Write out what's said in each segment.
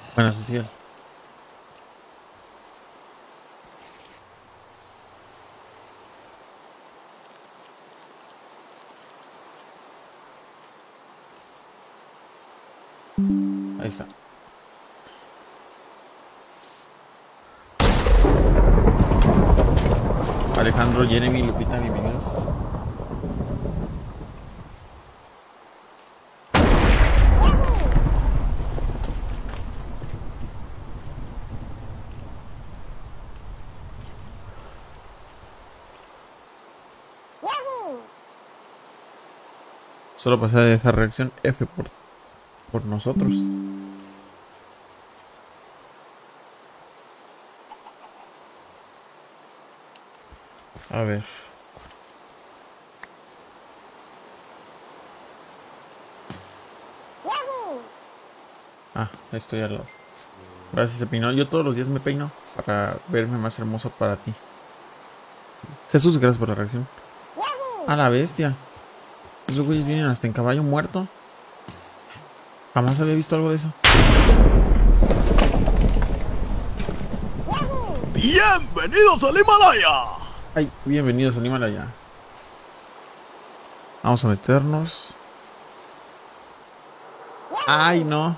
Bueno, Cecilia. Ahí está. Alejandro, Jeremy, Lupita, bienvenidos. Solo pasé a dejar reacción F por nosotros. A ver. Ah, ahí estoy al lado. Gracias, se peinó. Yo todos los días me peino para verme más hermoso para ti. Jesús, gracias por la reacción. A la bestia. Esos güeyes vienen hasta en caballo muerto. Jamás había visto algo de eso. Bienvenidos al Himalaya. Ay, bienvenidos al Himalaya. Vamos a meternos. Ay, no.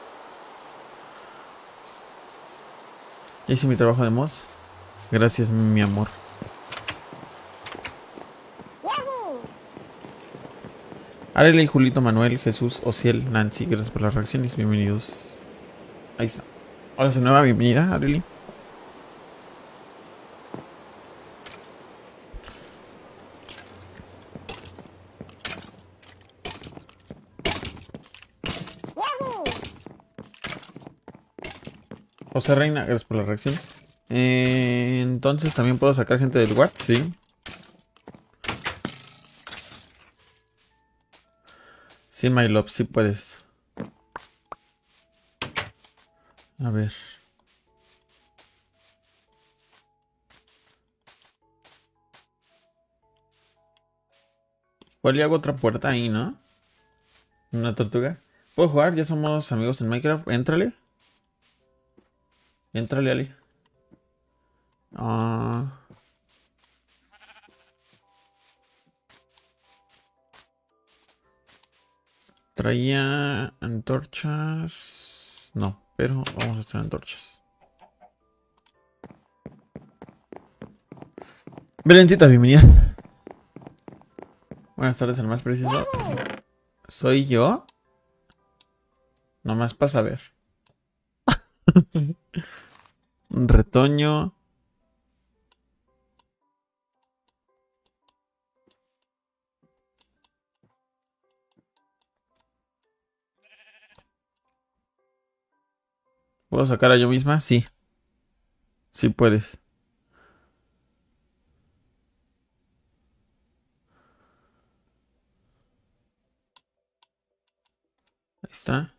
Ya hice mi trabajo de Moz. Gracias, mi amor. Arely, Julito, Manuel, Jesús, Ociel, Nancy, gracias por las reacciones. Bienvenidos. Ahí está. Hola, su nueva bienvenida, Arely. José Reina, gracias por la reacción. Entonces también puedo sacar gente del WhatsApp, sí. Sí, my love, sí puedes. A ver. Igual le hago otra puerta ahí, ¿no? Una tortuga. ¿Puedo jugar? Ya somos amigos en Minecraft. Éntrale. Éntrale, Ali. Ah. Traía antorchas. No, pero vamos a hacer antorchas. Belencita, bienvenida. Buenas tardes, el más preciso. ¿Soy yo? Nomás para saber. Un retoño. ¿Puedo sacar a yo misma? Sí. Sí puedes. Ahí está.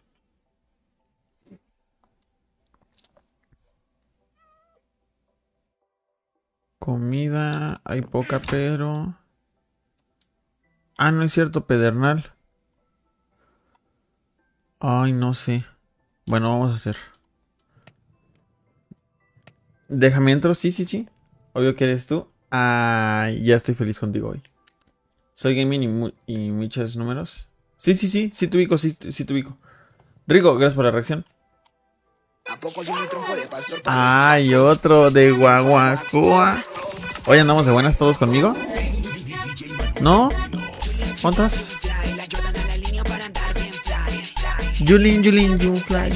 Comida. Hay poca, pero... Ah, no es cierto, pedernal. Ay, no sé. Bueno, vamos a hacer. Déjame entro. Sí, sí, sí. Obvio que eres tú. Ay, ya estoy feliz contigo hoy. Soy gaming y muchos números. Sí, sí, sí. Sí te ubico, sí, sí te ubico. Rico, gracias por la reacción. ¿A poco yo mi trompo de pastor Ay, otro de Guaguacoa. Hoy andamos de buenas todos conmigo. ¿No? ¿Cuántos? Julin, Julin, Junfly.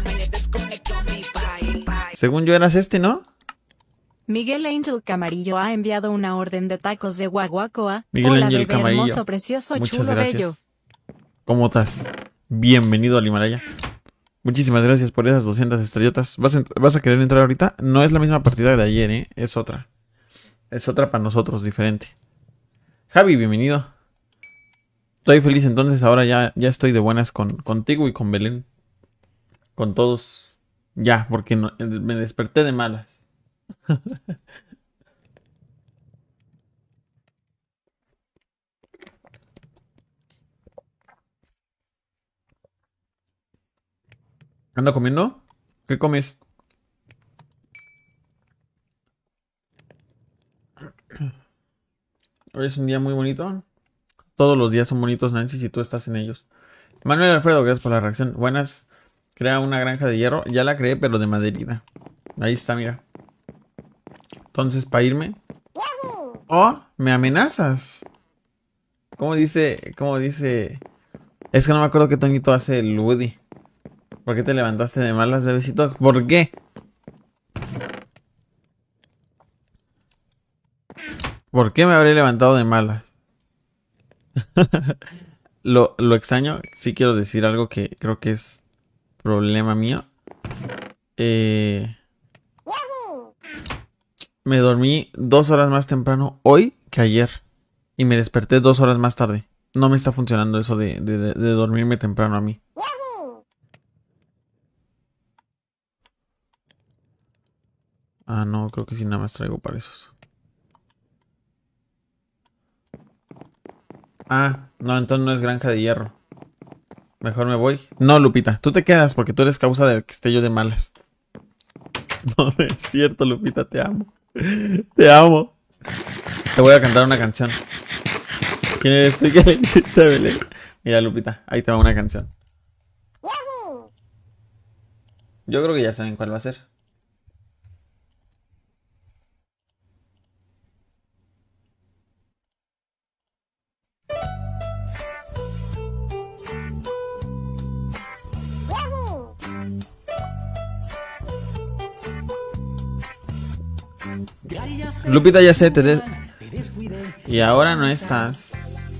Según yo eras este, ¿no? Miguel Angel Camarillo ha enviado una orden de tacos de guaguacoa. Miguel Hola, Ángel bebé Camarillo. hermoso, precioso, Muchas chulo, bello. gracias. ¿Cómo estás? Bienvenido al Himalaya. Muchísimas gracias por esas 200 estrellotas. ¿Vas a querer entrar ahorita? No es la misma partida de ayer, ¿eh? Es otra. Es otra para nosotros, diferente. Javi, bienvenido. Estoy feliz entonces, ahora ya estoy de buenas contigo y con Belén. Con todos. Ya, porque me desperté de malas. ¿Ando comiendo? ¿Qué comes? Hoy es un día muy bonito. Todos los días son bonitos, Nancy, si tú estás en ellos. Manuel Alfredo, gracias por la reacción. Buenas. Crea una granja de hierro. Ya la creé, pero de maderita. Ahí está, mira. Entonces, para irme. ¡Oh! ¡Me amenazas! ¿Cómo dice? ¿Cómo dice? Es que no me acuerdo qué tonito hace el Woody. ¿Por qué te levantaste de malas, bebecito? ¿Por qué? ¿Por qué me habré levantado de malas? Lo extraño. Sí quiero decir algo que creo que es problema mío. Me dormí 2 horas más temprano hoy que ayer. Y me desperté 2 horas más tarde. No me está funcionando eso de dormirme temprano a mí. Ah, no, creo que sí nada más traigo para esos. Ah, no, entonces no es granja de hierro. Mejor me voy. No, Lupita, tú te quedas porque tú eres causa de que esté yo de malas. No, no es cierto, Lupita, te amo. Te amo. Te voy a cantar una canción. ¿Quién eres tú? ¿Qué le hiciste a Belén? Mira, Lupita, ahí te va una canción. Yo creo que ya saben cuál va a ser. Lupita, ya sé, y ahora no estás.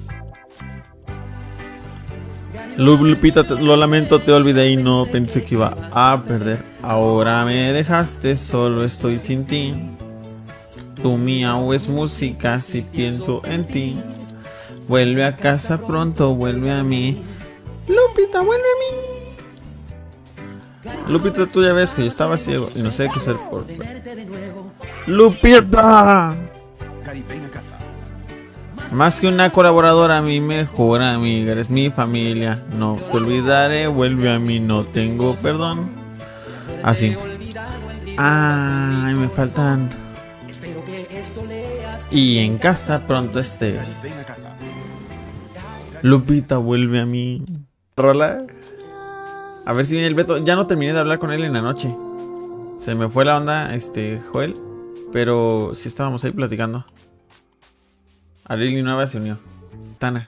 Lupita, lo lamento, te olvidé y no pensé que iba a perder. Ahora me dejaste, solo estoy sin ti. Tu miau es música si pienso en ti. Vuelve a casa pronto, vuelve a mí. Lupita, vuelve a mí. Lupita, tú ya ves que yo estaba ciego y no sé qué hacer por... ¡Lupita! Más que una colaboradora, mi mejor amiga, eres mi familia. No te olvidaré, vuelve a mí, no tengo perdón. Así. Ay, me faltan. Y en casa pronto estés. Lupita, vuelve a mí. Rola. A ver si viene el Beto. Ya no terminé de hablar con él en la noche. Se me fue la onda, Joel. Pero sí estábamos ahí platicando. Arely Nueva se unió. Tana.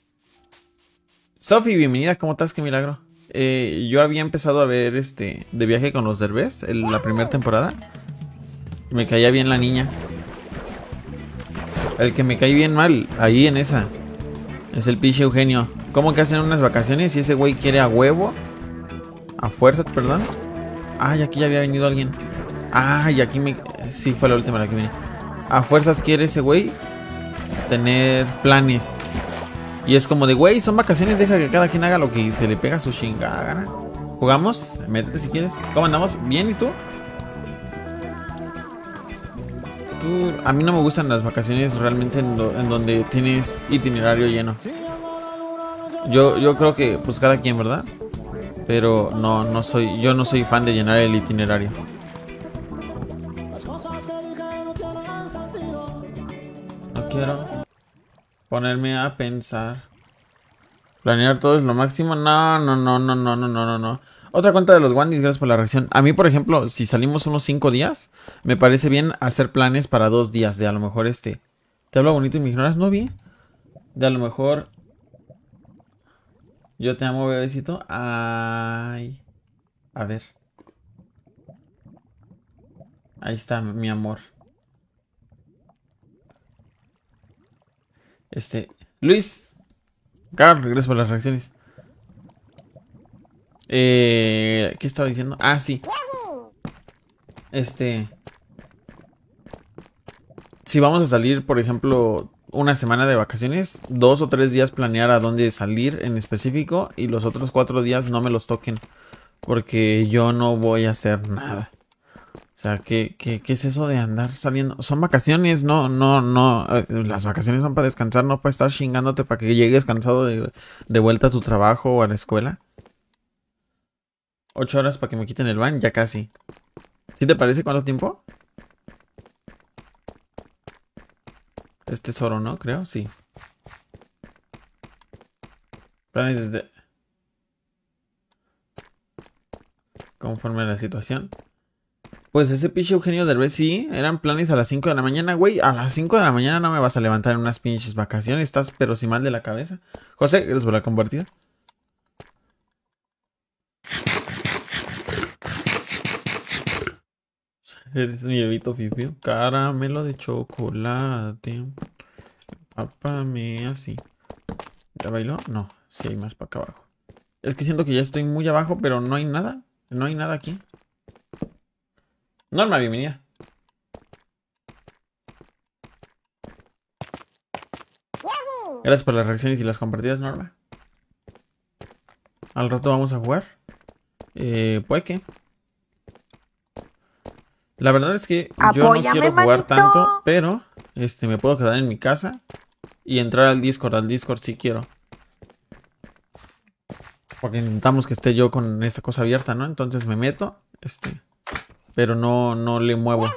Sofi, bienvenida. ¿Cómo estás? Qué milagro. Yo había empezado a ver De Viaje con los Derbez, la primera temporada. Y me caía bien la niña. El que me cae bien mal, ahí en esa, es el pinche Eugenio. ¿Cómo que hacen unas vacaciones y ese güey quiere a huevo? A fuerzas, perdón. Ay, aquí ya había venido alguien. Ay, aquí me... Sí, fue la última la que vine. A fuerzas quiere ese güey tener planes. Y es como de, güey, son vacaciones, deja que cada quien haga lo que se le pega a su chingada gana. ¿Jugamos? Métete si quieres. ¿Cómo andamos? ¿Bien? ¿Y tú? A mí no me gustan las vacaciones realmente en donde tienes itinerario lleno. Yo creo que pues cada quien, ¿verdad? Pero yo no soy fan de llenar el itinerario. No quiero ponerme a pensar. Planear todo es lo máximo. No. Otra cuenta de los Wandis, gracias por la reacción. A mí, por ejemplo, si salimos unos 5 días, me parece bien hacer planes para 2 días. De a lo mejor te hablo bonito y me ignoras, ¿no vi? De a lo mejor... Yo te amo, bebecito. Ay. A ver. Ahí está, mi amor. Luis. Carl, gracias por las reacciones. ¿Qué estaba diciendo? Ah, sí. Si vamos a salir, por ejemplo, una semana de vacaciones, 2 o 3 días planear a dónde salir en específico y los otros 4 días no me los toquen. Porque yo no voy a hacer nada. O sea, ¿qué es eso de andar saliendo? Son vacaciones, no. Las vacaciones son para descansar, no para estar chingándote para que llegues cansado de vuelta a tu trabajo o a la escuela. 8 horas para que me quiten el ban, ya casi. ¿Sí te parece cuánto tiempo? Es tesoro, ¿no? Creo, sí. Planes desde... Conforme a la situación. Pues ese pinche Eugenio Derbez sí, eran planes a las 5 de la mañana, güey. A las 5 de la mañana no me vas a levantar en unas pinches vacaciones. Estás pero si mal de la cabeza. José, gracias por la compartida. Eres mi bebito fifi. Caramelo de chocolate. Pápame así. ¿Ya bailó? No, sí hay más para acá abajo. Es que siento que ya estoy muy abajo, pero no hay nada. No hay nada aquí. Norma, bienvenida. Gracias por las reacciones y las compartidas, Norma. Al rato vamos a jugar. Puede que. La verdad es que yo no quiero jugar tanto, pero me puedo quedar en mi casa y entrar al Discord. Al Discord sí quiero. Porque intentamos que esté yo con esa cosa abierta, ¿no? Entonces me meto, pero no le muevo.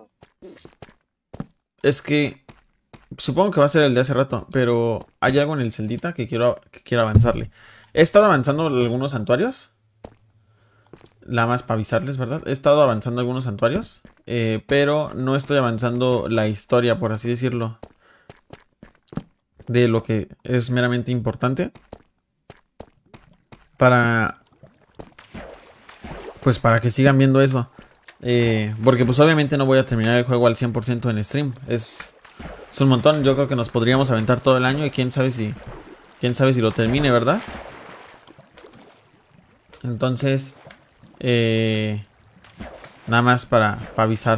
Es que supongo que va a ser el de hace rato, pero hay algo en el celdita que quiero avanzarle. He estado avanzando algunos santuarios. La más para avisarles, ¿verdad? He estado avanzando algunos santuarios, pero no estoy avanzando la historia, por así decirlo, de lo que es meramente importante. Pues para que sigan viendo eso. Porque pues obviamente no voy a terminar el juego al 100% en stream. Es un montón. Yo creo que nos podríamos aventar todo el año y quién sabe si lo termine, ¿verdad? Entonces, nada más para avisar.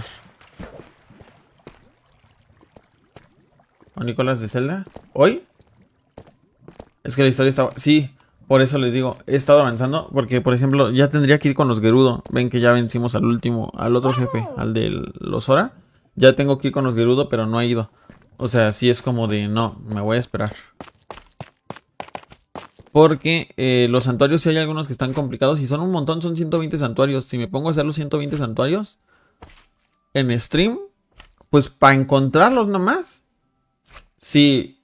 ¿O Nicolás de Zelda? ¿Hoy? Es que la historia está... Sí, por eso les digo, he estado avanzando. Porque, por ejemplo, ya tendría que ir con los Gerudo. Ven que ya vencimos al otro jefe, al de los Hora. Ya tengo que ir con los Gerudo, pero no he ido. O sea, sí es como de, no, me voy a esperar. Porque los santuarios sí hay algunos que están complicados. Y son un montón, son 120 santuarios. Si me pongo a hacer los 120 santuarios en stream, pues para encontrarlos nomás. Sí.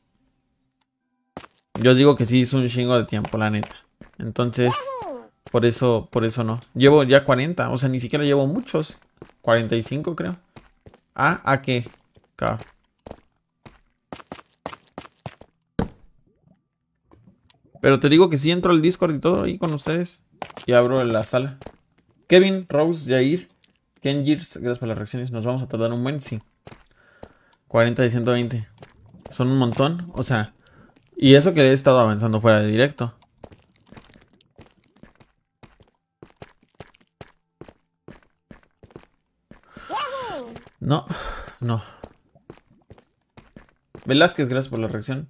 Yo digo que sí es un chingo de tiempo, la neta. Entonces, por eso no. Llevo ya 40, o sea, ni siquiera llevo muchos. 45 creo. ¿A qué? Claro. Pero te digo que sí entro al Discord y todo ahí con ustedes. Y abro la sala. Kevin, Rose, Jair, Kenjirs, gracias por las reacciones. Nos vamos a tardar un buen, sí. 40 de 120. Son un montón, o sea... Y eso que he estado avanzando fuera de directo. No, no. Velázquez, gracias por la reacción.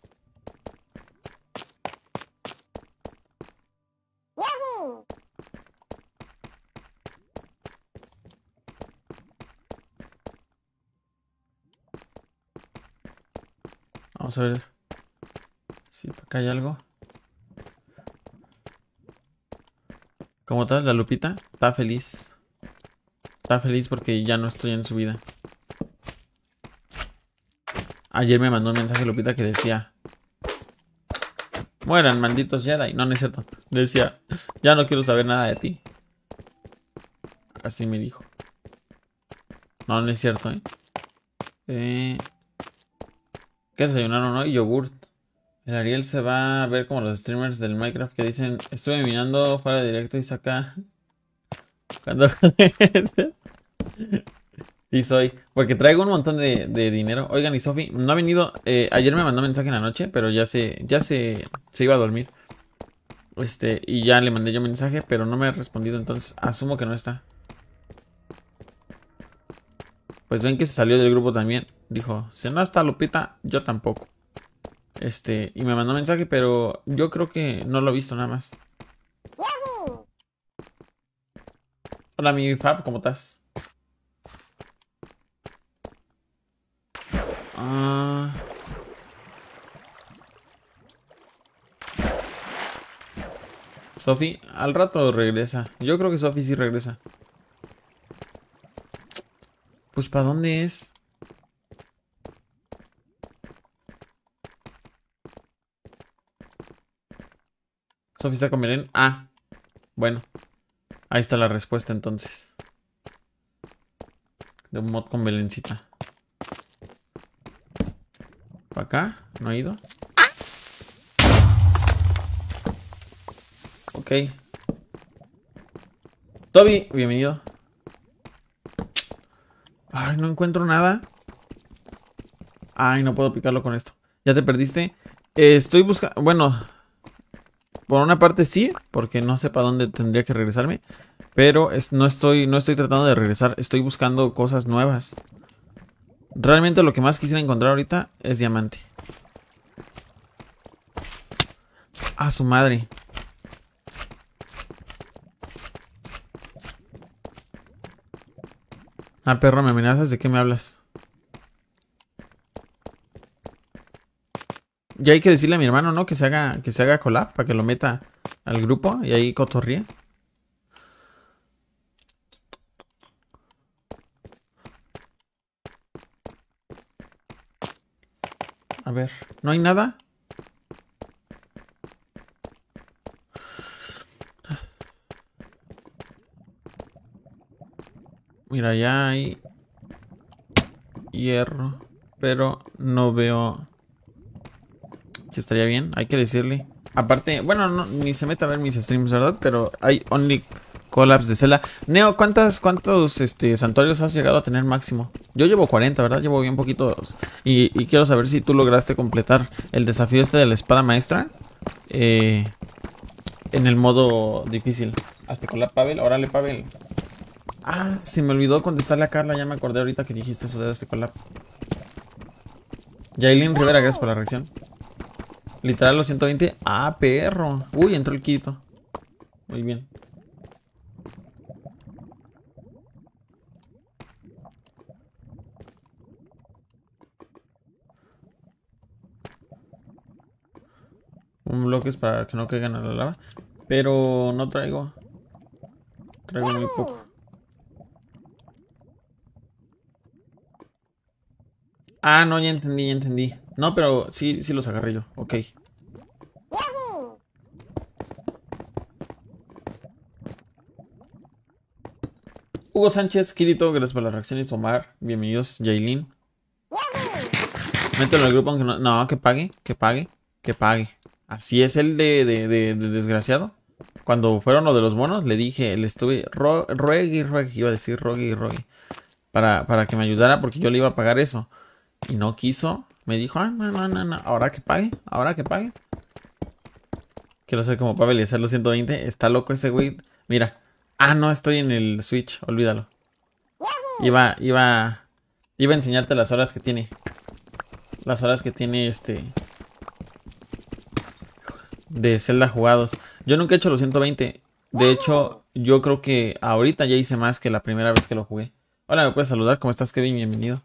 Vamos a ver si por acá hay algo. ¿Cómo tal? La Lupita está feliz. Está feliz porque ya no estoy en su vida. Ayer me mandó un mensaje Lupita que decía: mueran, malditos Jedi. No, no es cierto. Decía: ya no quiero saber nada de ti. Así me dijo. No, no es cierto, ¿Qué desayunaron hoy? Yogurt. El Ariel se va a ver como los streamers del Minecraft que dicen: estuve mirando fuera de directo y saca... Cuando... Sí soy. Porque traigo un montón de dinero. Oigan, y Sofi no ha venido... ayer me mandó mensaje en la noche, pero ya se iba a dormir. Y ya le mandé yo mensaje, pero no me ha respondido. Entonces asumo que no está. Pues ven que se salió del grupo también. Dijo: si no está Lupita, yo tampoco. Y me mandó mensaje, pero yo creo que no lo he visto nada más. Hola, mi Fab, ¿cómo estás? Sofi, al rato regresa. Yo creo que Sofi sí regresa. Pues, ¿para dónde es? Sofi está con Belén. Ah, bueno. Ahí está la respuesta entonces. De un mod con Belencita. ¿Para acá? ¿No ha ido? Ok. Toby, bienvenido. Ay, no encuentro nada. Ay, no puedo picarlo con esto. ¿Ya te perdiste? Estoy buscando... Bueno, por una parte sí, porque no sé para dónde tendría que regresarme. Pero no estoy tratando de regresar. Estoy buscando cosas nuevas. Realmente lo que más quisiera encontrar ahorita es diamante. ¡Ah, su madre! Ah, perro, ¿me amenazas? ¿De qué me hablas? Ya hay que decirle a mi hermano, ¿no? Que se haga collab para que lo meta al grupo y ahí cotorríe. A ver, ¿no hay nada? Mira, ya hay hierro, pero no veo si estaría bien. Hay que decirle. Aparte, bueno, no, ni se mete a ver mis streams, ¿verdad? Pero hay only collabs de Zelda. Neo, ¿cuántos santuarios has llegado a tener máximo? Yo llevo 40, ¿verdad? Llevo bien poquitos. Y quiero saber si tú lograste completar el desafío este de la espada maestra. En el modo difícil. Hazte collab, Pavel. Órale, Pavel. Ah, se me olvidó contestarle a Carla. Ya me acordé ahorita que dijiste eso de este collab. Yailin Rivera, gracias por la reacción. Literal los 120. Ah, perro. Uy, entró el quito. Muy bien. Un bloque es para que no caigan a la lava. Pero no traigo. Traigo muy poco. Ah, no, ya entendí, ya entendí. No, pero sí los agarré yo. Ok. Hugo Sánchez, Kirito, gracias por las reacciones. Omar, bienvenidos. Yailin. Mételo en el grupo aunque no. No, que pague, que pague, que pague. Así es el de desgraciado. Cuando fueron lo de los monos, le dije, le estuve ruegue, iba a decir rogue. Para que me ayudara porque yo le iba a pagar eso. Y no quiso. Me dijo, no. Ahora que pague. Quiero ser como Pavel y hacer los 120. Está loco ese güey. Mira. Ah, no, estoy en el Switch. Olvídalo. Iba a enseñarte las horas que tiene. Las horas que tiene de Zelda jugados. Yo nunca he hecho los 120. De hecho, yo creo que ahorita ya hice más que la primera vez que lo jugué. Hola, ¿me puedes saludar? ¿Cómo estás, Kevin? Bienvenido.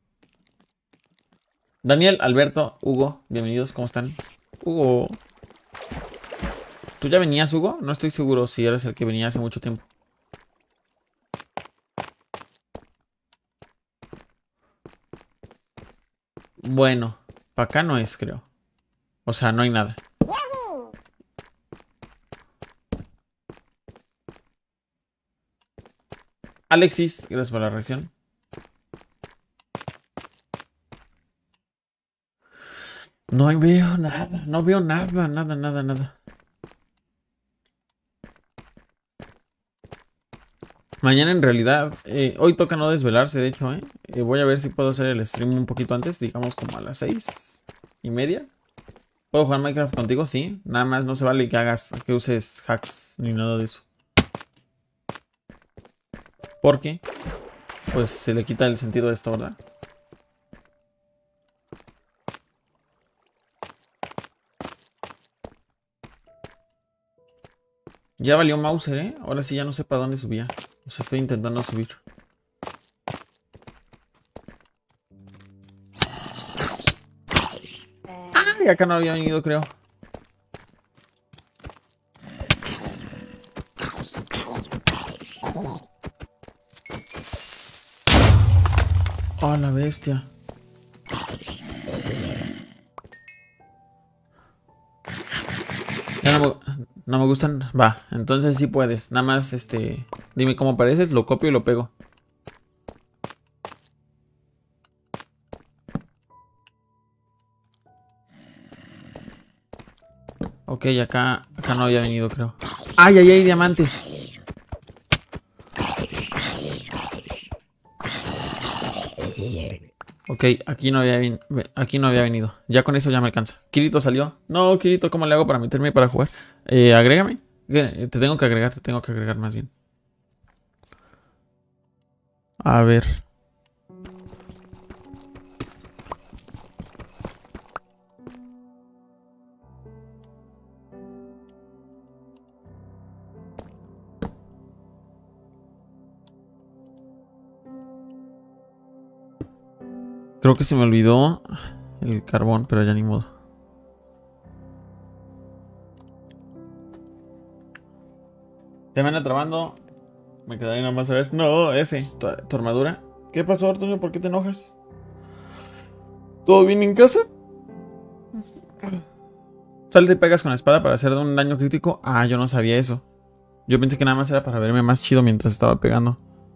Daniel, Alberto, Hugo, bienvenidos, ¿cómo están? Hugo. ¿Tú ya venías, Hugo? No estoy seguro si eres el que venía hace mucho tiempo. Bueno, para acá no es, creo. O sea, no hay nada. Alexis, gracias por la reacción. No veo nada, no veo nada. Mañana en realidad, hoy toca no desvelarse, de hecho, voy a ver si puedo hacer el stream un poquito antes, digamos como a las 6:30. ¿Puedo jugar Minecraft contigo? Sí, nada más no se vale que uses hacks ni nada de eso. Porque, pues se le quita el sentido de esto, ¿verdad? Ya valió Mauser, ¿eh? Ahora sí ya no sé para dónde subía. O sea, estoy intentando subir. ¡Ay! Acá no había venido, creo. Oh, la bestia. Ya no me gustan. Va, entonces sí puedes. Nada más, dime cómo pareces, lo copio y lo pego. Ok, acá no había venido, creo. ¡Ay, ay, ay, diamante! Ok, aquí no había venido. Ya con eso ya me alcanza. Kirito salió. No, Kirito, ¿cómo le hago para meterme para jugar? Agrégame. Te tengo que agregar más bien. A ver. Creo que se me olvidó el carbón, pero ya ni modo. Se me anda trabando. Me quedaré nada más a ver. No, F, tu armadura. ¿Qué pasó, Arturo? ¿Por qué te enojas? ¿Todo bien en casa? Salte y pegas con la espada para hacer un daño crítico. Ah, yo no sabía eso. Yo pensé que nada más era para verme más chido mientras estaba pegando.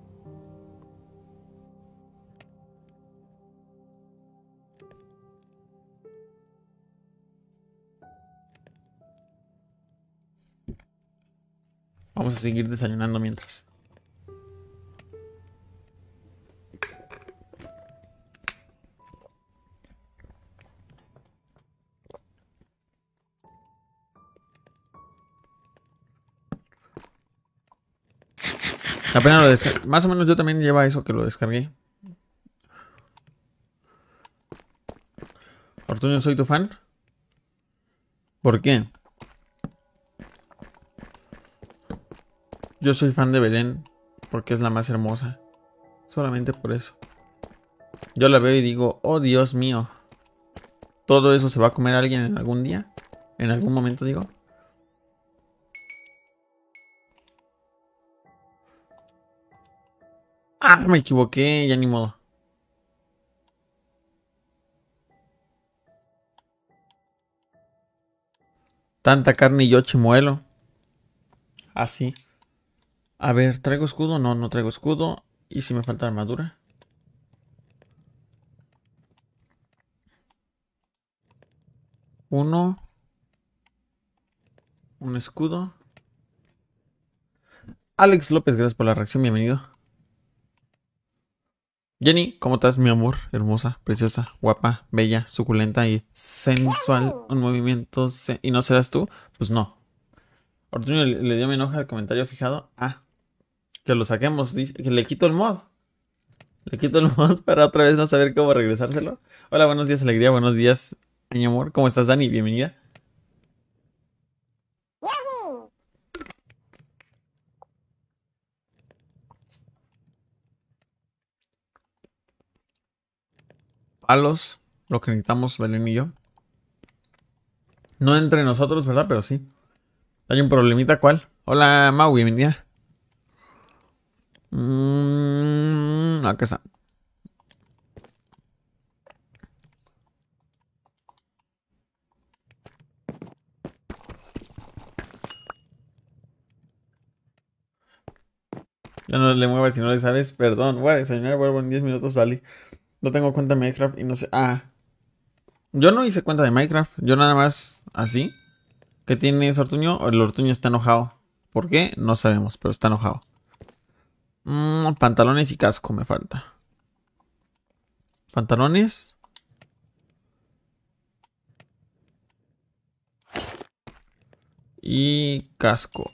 Vamos a seguir desayunando mientras. Apenas lo descargué. Más o menos yo también lleva eso que lo descargué. Ortuño, soy tu fan. ¿Por qué? Yo soy fan de Belén porque es la más hermosa. Solamente por eso. Yo la veo y digo, oh Dios mío. ¿Todo eso se va a comer alguien en algún día? ¿En algún momento digo? Ah, me equivoqué, ya ni modo. Tanta carne y yo chimuelo. Así. A ver, ¿traigo escudo? No, no traigo escudo. ¿Y si me falta armadura? Un escudo. Alex López, gracias por la reacción, bienvenido. Jenny, ¿cómo estás, mi amor? Hermosa, preciosa, guapa, bella, suculenta y sensual. Un movimiento... ¿Y no serás tú? Pues no. Ortuño le dio mi enoja al comentario fijado. Ah, que lo saquemos. Dice que le quito el mod. Le quito el mod para otra vez no saber cómo regresárselo. Hola, buenos días, alegría. Buenos días, mi amor. ¿Cómo estás, Dani? Bienvenida. Palos, lo que necesitamos, Belén y yo. No entre nosotros, ¿verdad? Pero sí. Hay un problemita, ¿cuál? Hola, Mau, bienvenida. Acá está. Ya no le muevas si no le sabes. Perdón, voy a desayunar, vuelvo en 10 minutos, salí. No tengo cuenta de Minecraft y no sé. Ah. Yo no hice cuenta de Minecraft. Yo nada más así. ¿Qué tiene ese Ortuño? El Ortuño está enojado. ¿Por qué? No sabemos, pero está enojado. Pantalones y casco me falta. Pantalones. Y casco.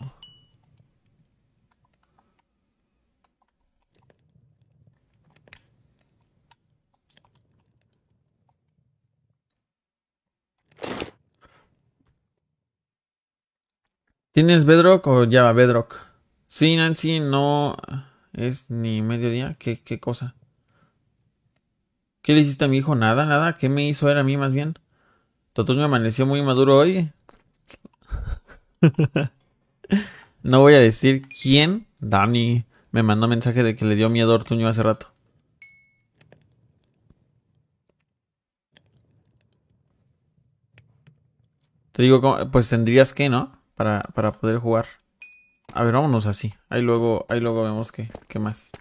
¿Tienes Bedrock o Java Bedrock? Sí, Nancy, no es ni mediodía. ¿Qué cosa? ¿Qué le hiciste a mi hijo? Nada, nada. ¿Qué me hizo él a mí más bien? Totuño amaneció muy maduro hoy. No voy a decir quién, Dani me mandó mensaje de que le dio miedo a Ortuño hace rato. Te digo, pues tendrías que, ¿no? Para poder jugar. A ver, vámonos así. Ahí luego vemos qué más.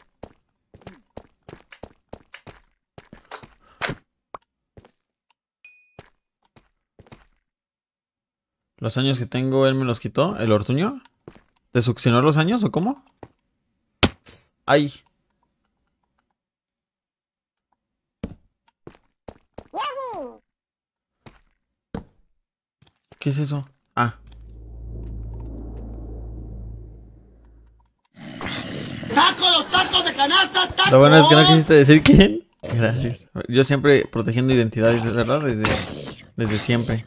Los años que tengo, él me los quitó. ¿El Ortuño? ¿Te succionó los años o cómo? ¡Ay! ¿Qué es eso? Ah. ¡Taco, los tacos de canasta, tacos! Lo bueno es que no quisiste decir quién. Gracias. Yo siempre protegiendo identidades, ¿verdad? Desde siempre.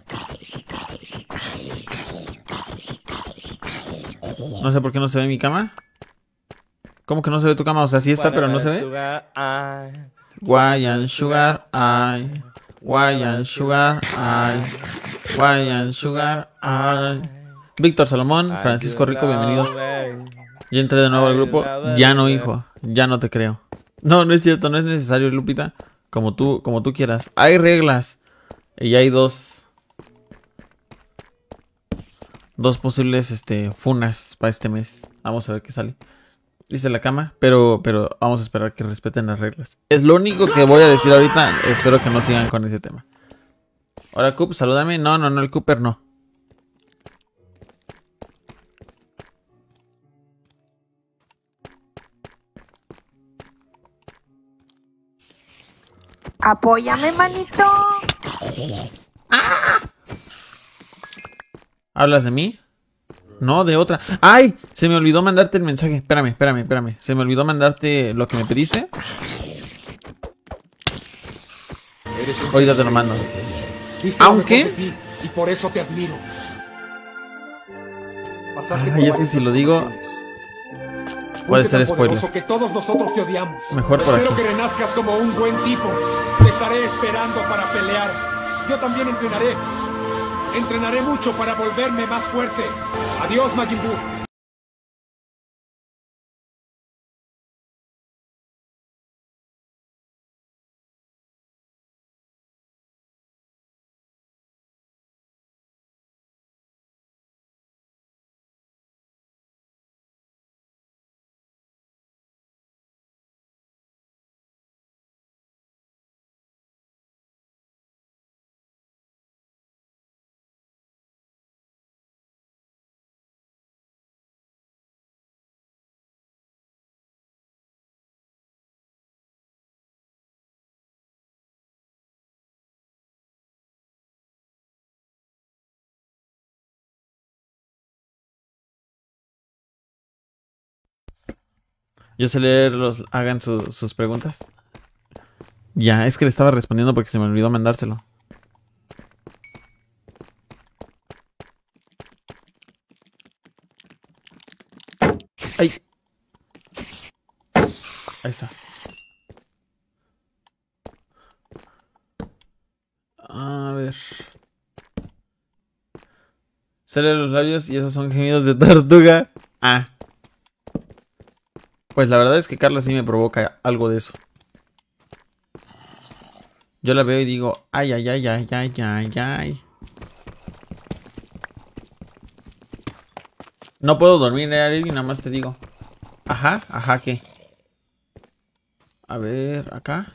No sé por qué no se ve mi cama. ¿Cómo que no se ve tu cama? O sea, sí está, pero no se ve. Why and sugar, I. Why and sugar, I. Why and sugar, I. Víctor Salomón, Francisco Rico, bienvenidos. Ya entré de nuevo al grupo. Ya no, hijo. Ya no te creo. No, no es cierto, no es necesario, Lupita. Como tú quieras. Hay reglas. Y hay dos posibles funas para este mes. Vamos a ver qué sale. Dice la cama, pero vamos a esperar que respeten las reglas. Es lo único que voy a decir ahorita. Espero que no sigan con ese tema. Ahora, Coop, salúdame. No, el Cooper no. Apóyame, manito. ¡Ah! ¿Hablas de mí? No, de otra. ¡Ay! Se me olvidó mandarte el mensaje. Espérame. Se me olvidó mandarte lo que me pediste. Ahorita te lo mando. Aunque... Y por eso te admiro. Ay, es que si lo digo... Puede ser spoiler. Que todos nosotros te odiamos. Mejor por aquí. Espero que renazcas como un buen tipo. Te estaré esperando para pelear. Yo también entrenaré. Entrenaré mucho para volverme más fuerte. Adiós, Majin Buu. Yo sé leer hagan sus preguntas. Ya, es que le estaba respondiendo porque se me olvidó mandárselo. ¡Ay! Ahí está. A ver. Sale los labios y esos son gemidos de tortuga. Ah. Pues la verdad es que Carla sí me provoca algo de eso. Yo la veo y digo, ay. No puedo dormir, Ariel, y nada más te digo. Ajá, ¿qué? A ver, acá.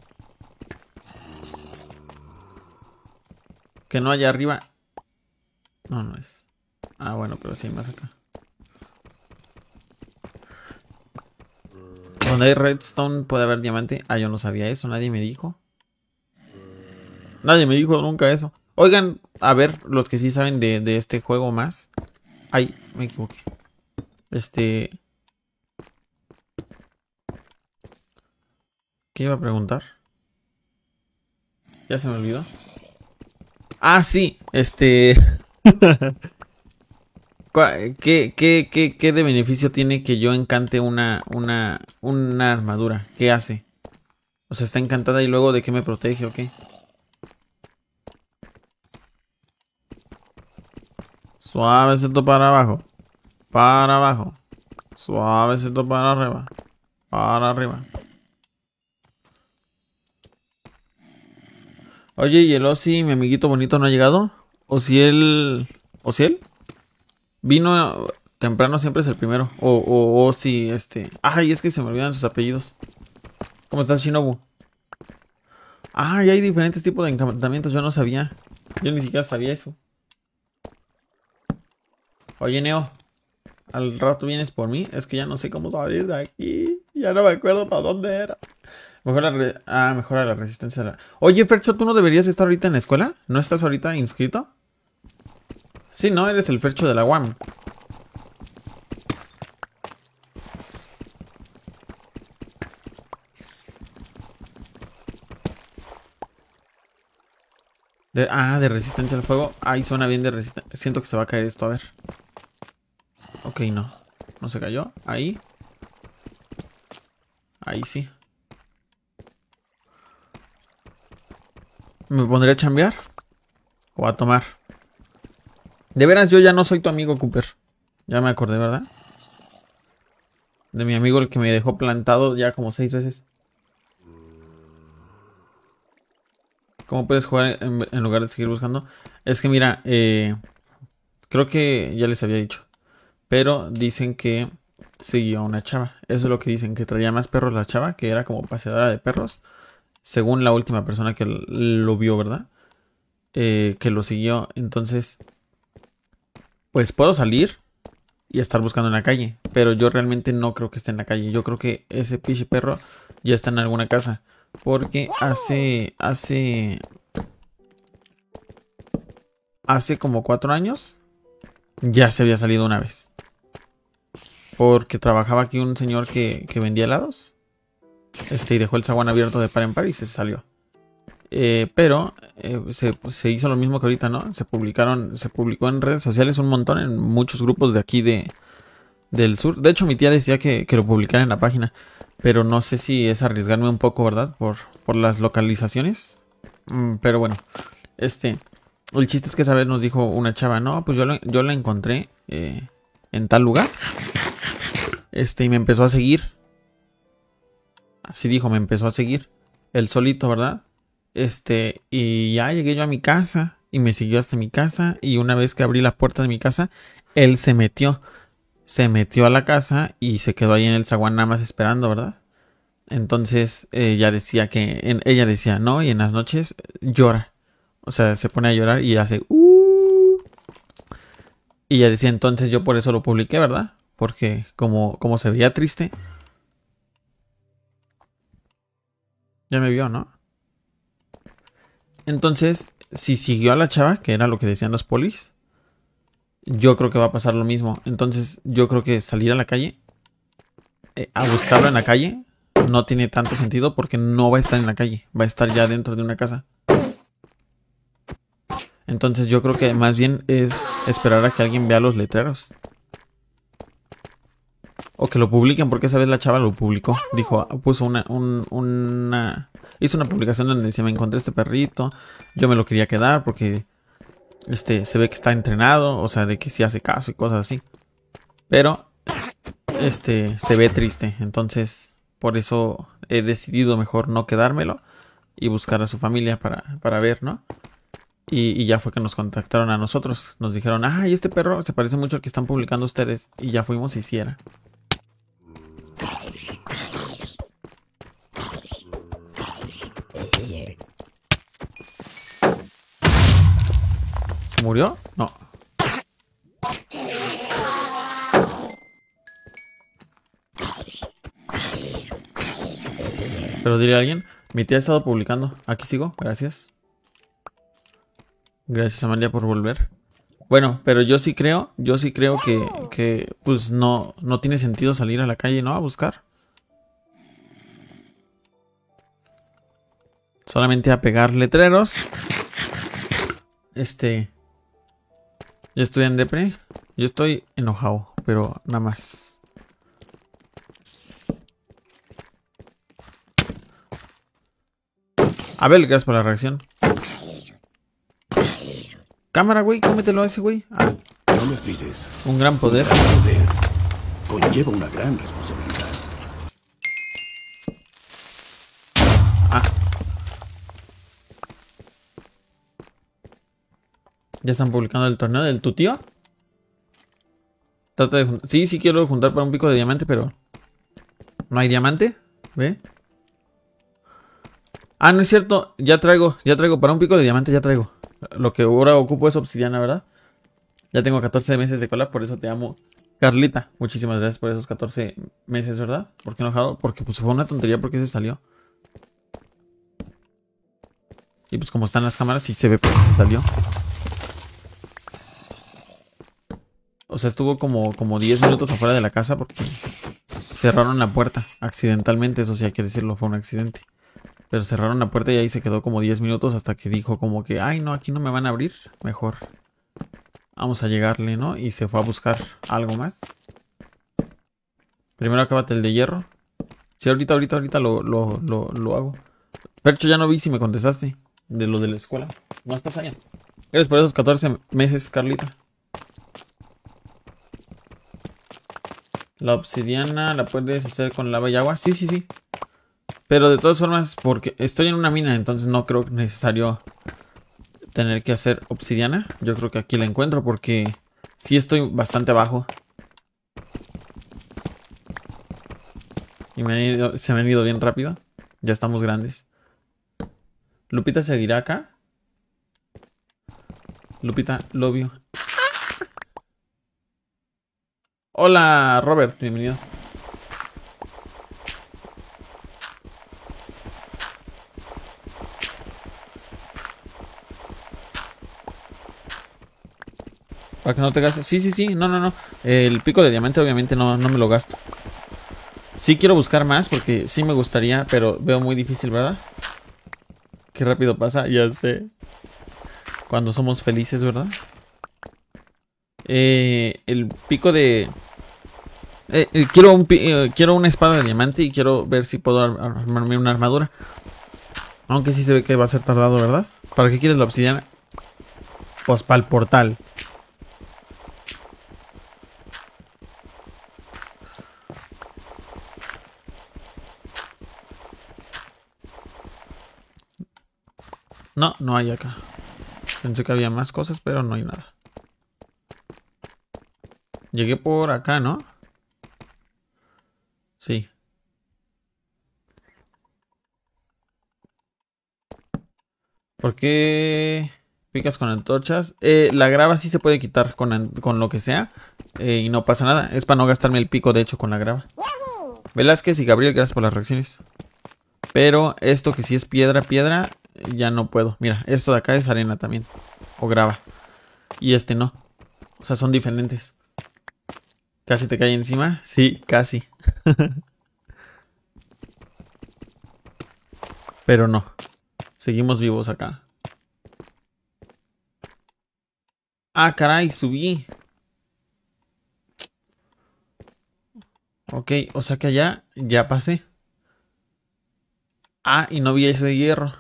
Que no haya arriba. No es. Ah, bueno, pero sí hay más acá. Donde hay redstone puede haber diamante. Ah, yo no sabía eso, nadie me dijo. Nadie me dijo nunca eso. Oigan, a ver, los que sí saben de este juego más. Ay, me equivoqué. ¿Qué iba a preguntar? Ya se me olvidó. Ah, sí, ¿Qué de beneficio tiene que yo encante una armadura? ¿Qué hace? O sea, está encantada y luego ¿de qué me protege o qué? Suavecito para abajo. Para abajo. Suavecito para arriba. Para arriba. Oye, ¿y el Ozzy, mi amiguito bonito, no ha llegado? ¿O si él vino temprano, siempre es el primero? O si Ay, es que se me olvidan sus apellidos. ¿Cómo estás, Shinobu? Ah, ya hay diferentes tipos de encantamientos. Yo no sabía. Yo ni siquiera sabía eso. Oye, Neo, ¿al rato vienes por mí? Es que ya no sé cómo salir de aquí. Ya no me acuerdo para dónde era. Mejora la resistencia. Oye, Fercho, ¿tú no deberías estar ahorita en la escuela? ¿No estás ahorita inscrito? Sí, no, eres el Fercho de la UAM. De resistencia al fuego. Ahí suena bien de resistencia. Siento que se va a caer esto, a ver. Ok, no. No se cayó. Ahí. Ahí sí. ¿Me pondré a chambear? ¿O a tomar? De veras, yo ya no soy tu amigo, Cooper. Ya me acordé, ¿verdad? De mi amigo, el que me dejó plantado ya como 6 veces. ¿Cómo puedes jugar en lugar de seguir buscando? Es que mira, creo que ya les había dicho. Pero dicen que seguía a una chava. Eso es lo que dicen, que traía más perros la chava, que era como paseadora de perros. Según la última persona que lo vio, ¿verdad? Que lo siguió. Entonces, pues puedo salir y estar buscando en la calle. Pero yo realmente no creo que esté en la calle. Yo creo que ese pinche perro ya está en alguna casa. Porque hace como 4 años ya se había salido una vez. Porque trabajaba aquí un señor que vendía helados. Y dejó el zaguán abierto de par en par y se salió. Pero se hizo lo mismo que ahorita, ¿no? Se publicó en redes sociales un montón, en muchos grupos de aquí del sur. De hecho, mi tía decía que lo publicara en la página. Pero no sé si es arriesgarme un poco, ¿verdad? Por las localizaciones. Pero bueno. El chiste es que esa vez nos dijo una chava, no, pues yo la encontré en tal lugar. Y me empezó a seguir. Así dijo, me empezó a seguir. Él solito, ¿verdad? Y ya llegué yo a mi casa. Y me siguió hasta mi casa. Y una vez que abrí la puerta de mi casa, él se metió. Se metió a la casa y se quedó ahí en el zaguán nada más esperando, ¿verdad? Entonces ella decía no, y en las noches llora. O sea, se pone a llorar y hace Y ella decía, entonces yo por eso lo publiqué, ¿verdad? Porque como se veía triste. Ya me vio, ¿no? Entonces, si siguió a la chava, que era lo que decían los polis, yo creo que va a pasar lo mismo. Entonces yo creo que salir a la calle, a buscarlo en la calle, no tiene tanto sentido porque no va a estar en la calle. Va a estar ya dentro de una casa. Entonces yo creo que más bien es esperar a que alguien vea los letreros. O que lo publiquen, porque esa vez la chava lo publicó. Dijo, puso hizo una publicación donde decía, me encontré este perrito. Yo me lo quería quedar porque... se ve que está entrenado, o sea, de que sí hace caso y cosas así. Pero, se ve triste. Entonces, por eso he decidido mejor no quedármelo y buscar a su familia para ver, ¿no? Y ya fue que nos contactaron a nosotros. Nos dijeron, y este perro se parece mucho al que están publicando ustedes. Y ya fuimos y sí era. ¿Se murió? No. Pero dile a alguien, mi tía ha estado publicando. Aquí sigo, gracias. Gracias, Amalia, por volver. Bueno, pero yo sí creo que pues no tiene sentido salir a la calle, ¿no? A buscar. Solamente a pegar letreros. Yo estoy en depre. Yo estoy enojado, pero nada más. Abel, gracias por la reacción. Cámara, güey, cómetelo a ese güey. No lo pides. Un gran poder. conlleva una gran responsabilidad. Ah. ¿Ya están publicando el torneo del tu tío? Trata de juntar. Sí, sí quiero juntar para un pico de diamante, pero no hay diamante. ¿Ve? Ah, no es cierto. Ya traigo para un pico de diamante, ya traigo. Lo que ahora ocupo es obsidiana, ¿verdad? Ya tengo 14 meses de cola, por eso te amo, Carlita. Muchísimas gracias por esos 14 meses, ¿verdad? ¿Por qué enojado? Porque pues fue una tontería porque se salió. Y pues como están las cámaras, sí se ve porque se salió. O sea, estuvo como 10 minutos afuera de la casa porque cerraron la puerta accidentalmente. Eso sí hay que decirlo, fue un accidente. Pero cerraron la puerta y ahí se quedó como 10 minutos hasta que dijo como que, ay no, aquí no me van a abrir. Mejor vamos a llegarle, ¿no? Y se fue a buscar algo más. Primero acábate el de hierro. Sí, ahorita lo hago. Percho, ya no vi si me contestaste de lo de la escuela. No estás allá. Gracias por esos 14 meses, Carlita. La obsidiana la puedes hacer con lava y agua. Sí, sí, sí. Pero de todas formas, porque estoy en una mina, entonces no creo necesario tener que hacer obsidiana. Yo creo que aquí la encuentro porque sí estoy bastante abajo. Y se me han ido bien rápido. Ya estamos grandes. ¿Lupita seguirá acá? Lupita, lo obvio. Hola, Robert, bienvenido. Para que no te gastes. Sí, sí, sí. No. El pico de diamante obviamente no me lo gasto. Sí quiero buscar más porque sí me gustaría, pero veo muy difícil, ¿verdad? Qué rápido pasa, ya sé. Cuando somos felices, ¿verdad? El pico de... quiero una espada de diamante y quiero ver si puedo armarme una armadura. Aunque sí se ve que va a ser tardado, ¿verdad? ¿Para qué quieres la obsidiana? Pues para el portal. No, no hay acá. Pensé que había más cosas, pero no hay nada. Llegué por acá, ¿no? Sí. ¿Por qué picas con antorchas? La grava sí se puede quitar con lo que sea. Y no pasa nada. Es para no gastarme el pico, de hecho, con la grava. Velázquez y Gabriel, gracias por las reacciones. Pero esto que sí es piedra, ya no puedo. Mira, esto de acá es arena también. O grava. Y este no. O sea, son diferentes. ¿Casi te cae encima? Sí, casi. Pero no. Seguimos vivos acá. Ah, caray, subí. Ok, o sea que allá ya pasé. Ah, y no vi ese de hierro.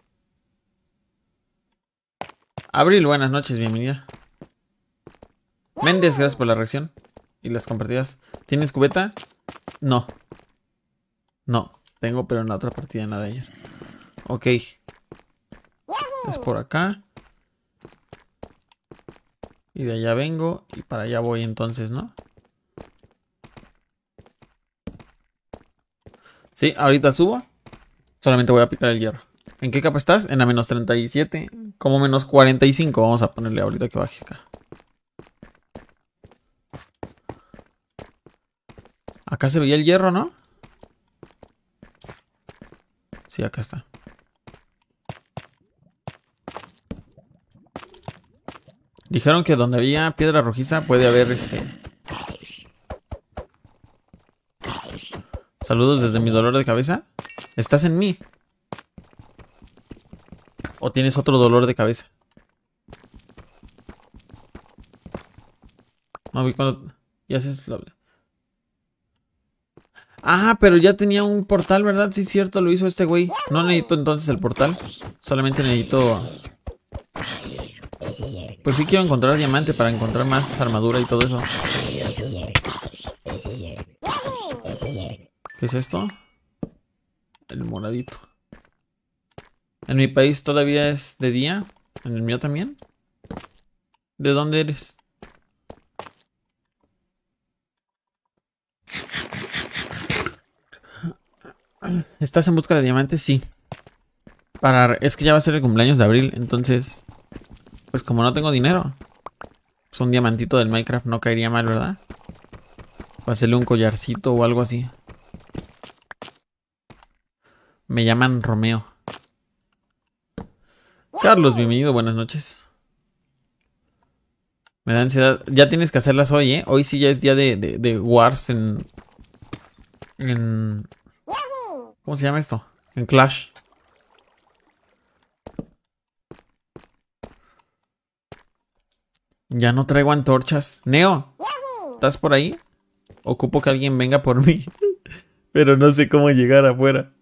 Abril, buenas noches, bienvenida. Méndez, gracias por la reacción y las compartidas. ¿Tienes cubeta? No. No, tengo, pero en la otra partida nada de ayer. Ok. Es por acá. Y de allá vengo y para allá voy entonces, ¿no? Sí, ahorita subo. Solamente voy a picar el hierro. ¿En qué capa estás? En la menos 37. Como menos 45. Vamos a ponerle ahorita que baje acá. Acá se veía el hierro, ¿no? Sí, acá está. Dijeron que donde había piedra rojiza puede haber Saludos desde mi dolor de cabeza. ¿Estás en mí? ¿O tienes otro dolor de cabeza? No vi cuando... Y haces la... Ah, pero ya tenía un portal, ¿verdad? Sí, es cierto, lo hizo este güey. No necesito entonces el portal. Solamente necesito... Pues sí quiero encontrar diamante para encontrar más armadura y todo eso. ¿Qué es esto? El moradito. En mi país todavía es de día. En el mío también. ¿De dónde eres? ¿Estás en busca de diamantes? Sí. Es que ya va a ser el cumpleaños de abril. Entonces, pues como no tengo dinero, pues un diamantito del Minecraft no caería mal, ¿verdad? Para hacerle un collarcito o algo así. Me llaman Romeo. Carlos, bienvenido, buenas noches. Me da ansiedad. Ya tienes que hacerlas hoy, ¿eh? Hoy sí ya es día de Wars en... ¿Cómo se llama esto? En Clash. Ya no traigo antorchas. Neo, ¿estás por ahí? Ocupo que alguien venga por mí. Pero no sé cómo llegar afuera.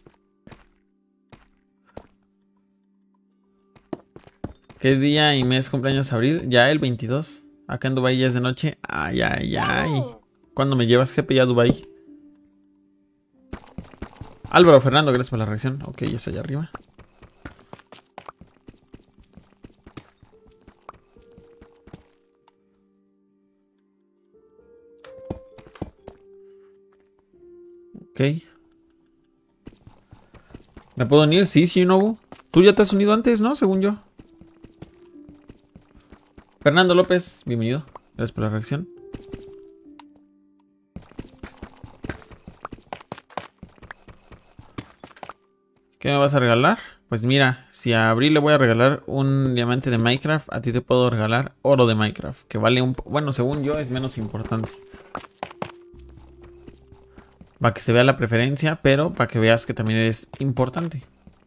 ¿Qué día y mes cumpleaños abril? Ya el 22. Acá en Dubái ya es de noche. Ay, ay, ay. ¿Cuándo me llevas, jefe, a Dubái? Álvaro Fernando, gracias por la reacción. Ok, ya está allá arriba. Ok. ¿Me puedo unir? Sí, sí, no. Tú ya te has unido antes, ¿no? Según yo. Fernando López, bienvenido. Gracias por la reacción. ¿Qué me vas a regalar? Pues mira, si a Abril le voy a regalar un diamante de Minecraft, a ti te puedo regalar oro de Minecraft, que vale bueno, según yo es menos importante. Para que se vea la preferencia, pero para que veas que también es importante.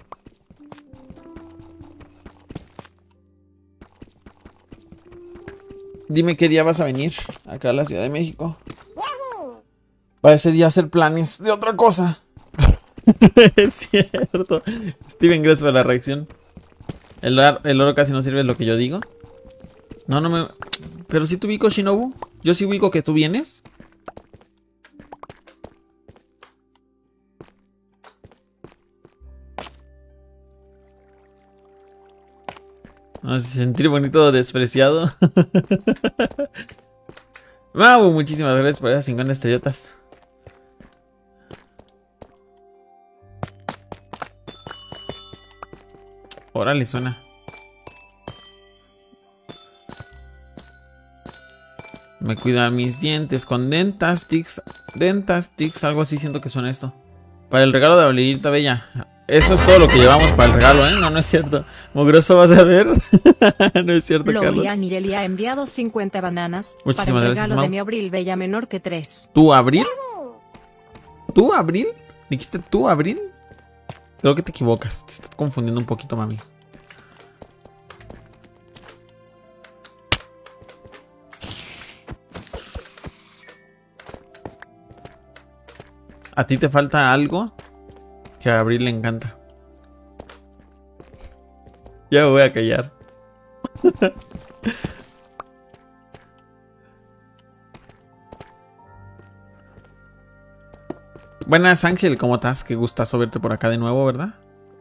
Dime qué día vas a venir acá a la Ciudad de México. Para ese día hacer planes de otra cosa. Es cierto. Steven, gracias por la reacción. El oro casi no sirve de lo que yo digo. No, no me... Pero si te ubico, Shinobu. Yo sí ubico que tú vienes. Me hace sentir bonito despreciado. Mau, muchísimas gracias por esas 50 estrellotas. Órale, suena. Me cuida mis dientes con Dentastix. Dentastix, algo así siento que suena esto. Para el regalo de Abrilita Bella. Eso es todo lo que llevamos para el regalo, ¿eh? No, no es cierto. Mugroso, vas a ver. No es cierto, Carlos. Gloria Mireli ha enviado 50 bananas. Muchísimas para el gracias, regalo Mau. de mi Abril Bella menor que 3. ¿Tú, Abril? ¿Tú, Abril? ¿Dijiste tú, Abril? Creo que te equivocas. Te estás confundiendo un poquito, mami. ¿A ti te falta algo que a Abril le encanta? Ya me voy a callar. Buenas, Ángel, ¿cómo estás? Qué gustazo verte por acá de nuevo, ¿verdad?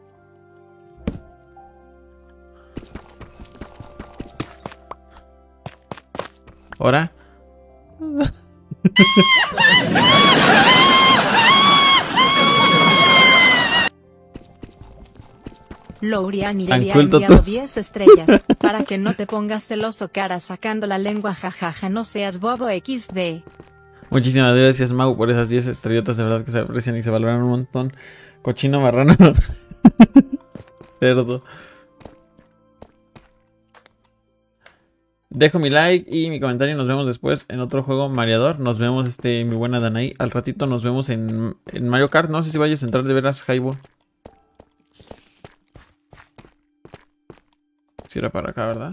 ¿Ahora? Gloria Mireli ha Anculto enviado tú. 10 estrellas. Para que no te pongas celoso, cara sacando la lengua, jajaja, no seas bobo XD. Muchísimas gracias, Mau, por esas 10 estrellotas. De verdad que se aprecian y se valoran un montón. Cochino marrano. Cerdo. Dejo mi like y mi comentario. Nos vemos después en otro juego mareador. Nos vemos, mi buena Danaí. Al ratito nos vemos en Mario Kart. No sé si vayas a entrar de veras, Jaibo. Si era para acá, ¿verdad?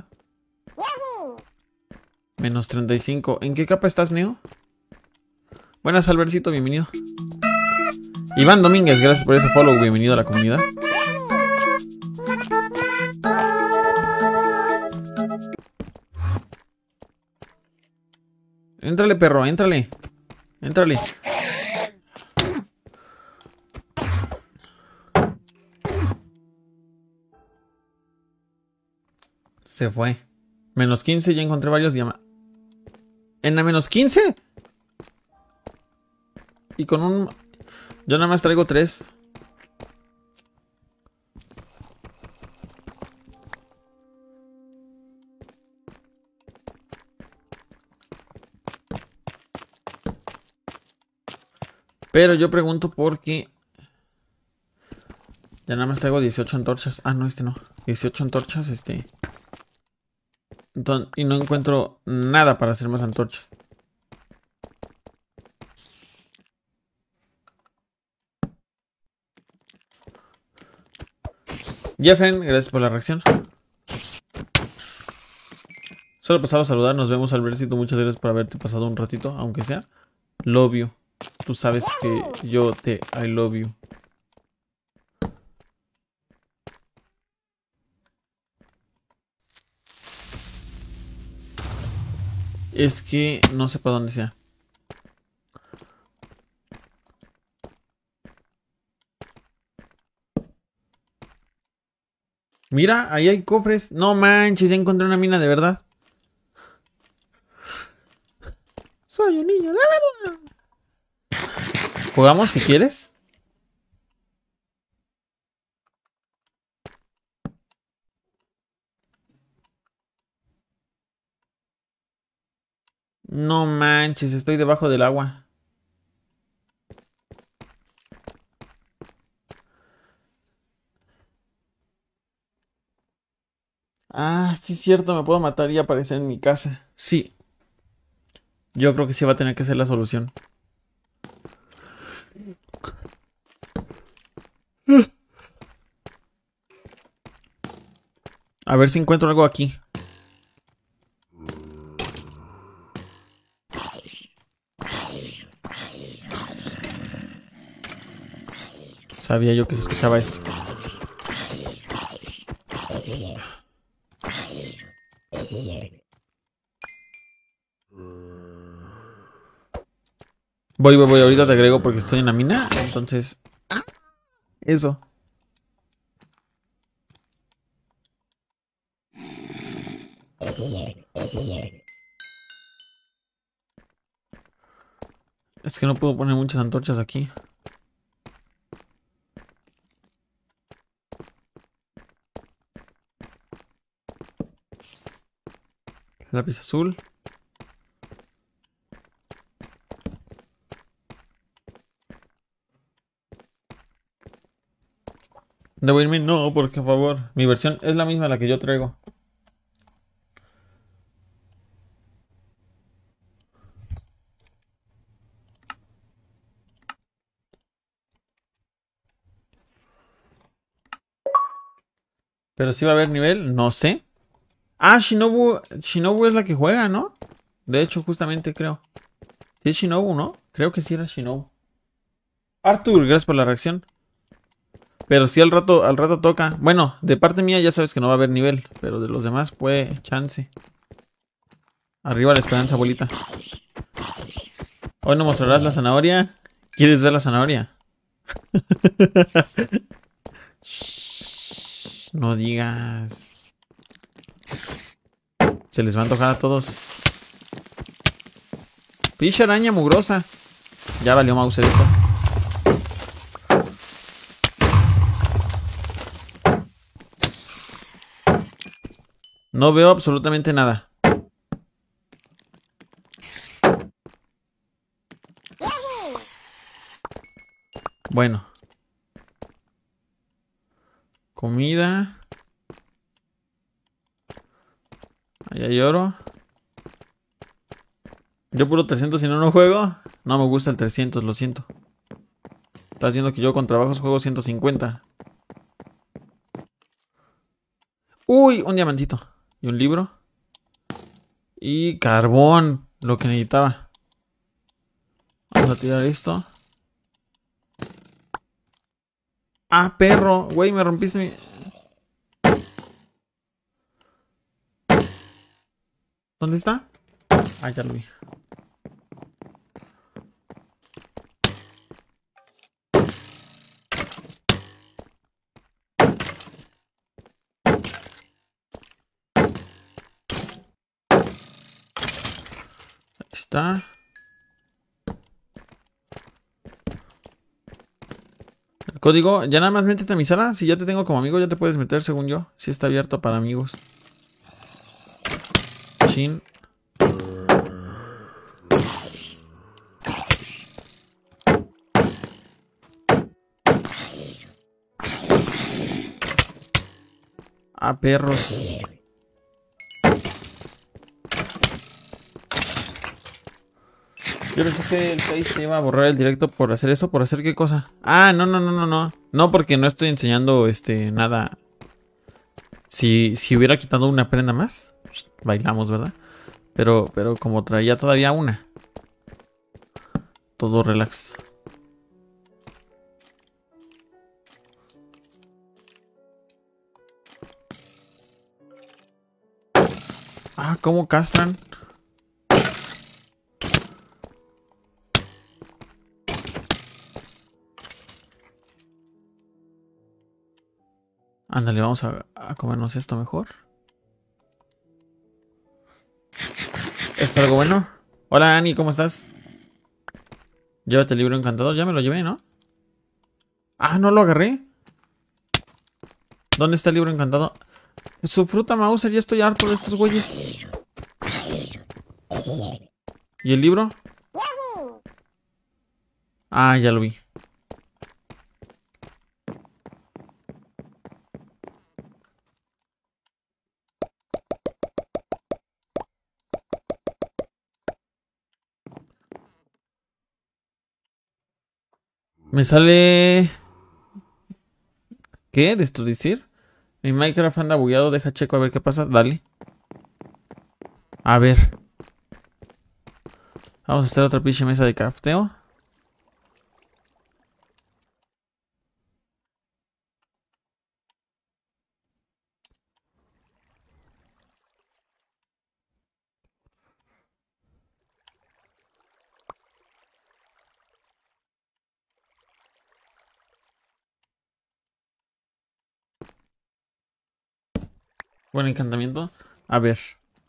Menos 35. ¿En qué capa estás, Neo? Buenas, Albercito, bienvenido. Iván Domínguez, gracias por ese follow. Bienvenido a la comunidad. Éntrale, perro, éntrale. Éntrale. Se fue. Menos 15, ya encontré varios diamantes. ¿En la menos 15? Y con un... Yo nada más traigo 3. Pero yo pregunto por qué... Ya nada más traigo 18 antorchas. Ah, no, este no. 18 antorchas, y no encuentro nada para hacer más antorchas. Jeffen, gracias por la reacción. Solo pasaba a saludar. Nos vemos, Albertito. Muchas gracias por haberte pasado un ratito, aunque sea. Love you. Tú sabes que yo te I love you. Es que no sé para dónde sea. Mira, ahí hay cofres. No manches, ya encontré una mina de verdad. Soy un niño de verdad. ¿Jugamos si quieres? No manches, estoy debajo del agua. Ah, sí es cierto, me puedo matar y aparecer en mi casa. Sí. Yo creo que sí va a tener que ser la solución. A ver si encuentro algo aquí. Sabía yo que se escuchaba esto. Voy. Ahorita te agrego porque estoy en la mina. Entonces... Eso. Es que no puedo poner muchas antorchas aquí. Lápiz azul. ¿Debo irme? No, por favor. Mi versión es la misma la que yo traigo. Pero si va a haber nivel, no sé. Ah, Shinobu es la que juega, ¿no? De hecho, justamente creo. Sí es Shinobu, ¿no? Creo que sí era Shinobu. Arthur, gracias por la reacción. Pero sí al rato toca. Bueno, de parte mía ya sabes que no va a haber nivel. Pero de los demás puede chance. Arriba la esperanza, abuelita. Hoy no mostrarás la zanahoria. ¿Quieres ver la zanahoria? Shh, no digas. Se les va a antojar a todos. Picha araña mugrosa. Ya valió Mauser esto. No veo absolutamente nada. Bueno. Comida. Ahí hay oro. Yo puro 300 si no juego. No me gusta el 300, lo siento. Estás viendo que yo con trabajos juego 150. Uy, un diamantito. Y un libro. Y carbón. Lo que necesitaba. Vamos a tirar esto. Ah, perro. Güey, me rompiste mi... ¿Dónde está? Ah, ya lo vi. está. El código, ya nada más métete a mi sala. Si ya te tengo como amigo, ya te puedes meter, según yo. Si está abierto para amigos. Chin. Ah, perros. Yo pensé que el Face te iba a borrar el directo por hacer eso. ¿Por hacer qué cosa? Ah, no. No, porque no estoy enseñando nada. Si hubiera quitado una prenda más, bailamos, ¿verdad? Pero como traía todavía una. Todo relax. Ah, ¿cómo castran? Ándale, vamos a comernos esto mejor. ¿Es algo bueno? Hola, Ani, ¿cómo estás? Llévate el libro encantador. Ya me lo llevé, ¿no? Ah, no lo agarré. ¿Dónde está el libro encantador? Su fruta Mauser, ya estoy harto de estos güeyes. ¿Y el libro? Ah, ya lo vi. Me sale... ¿Qué? ¿Destruir? Mi Minecraft anda bugueado, deja checo a ver qué pasa. Dale. A ver. Vamos a hacer otra pinche mesa de crafteo. Buen encantamiento. A ver.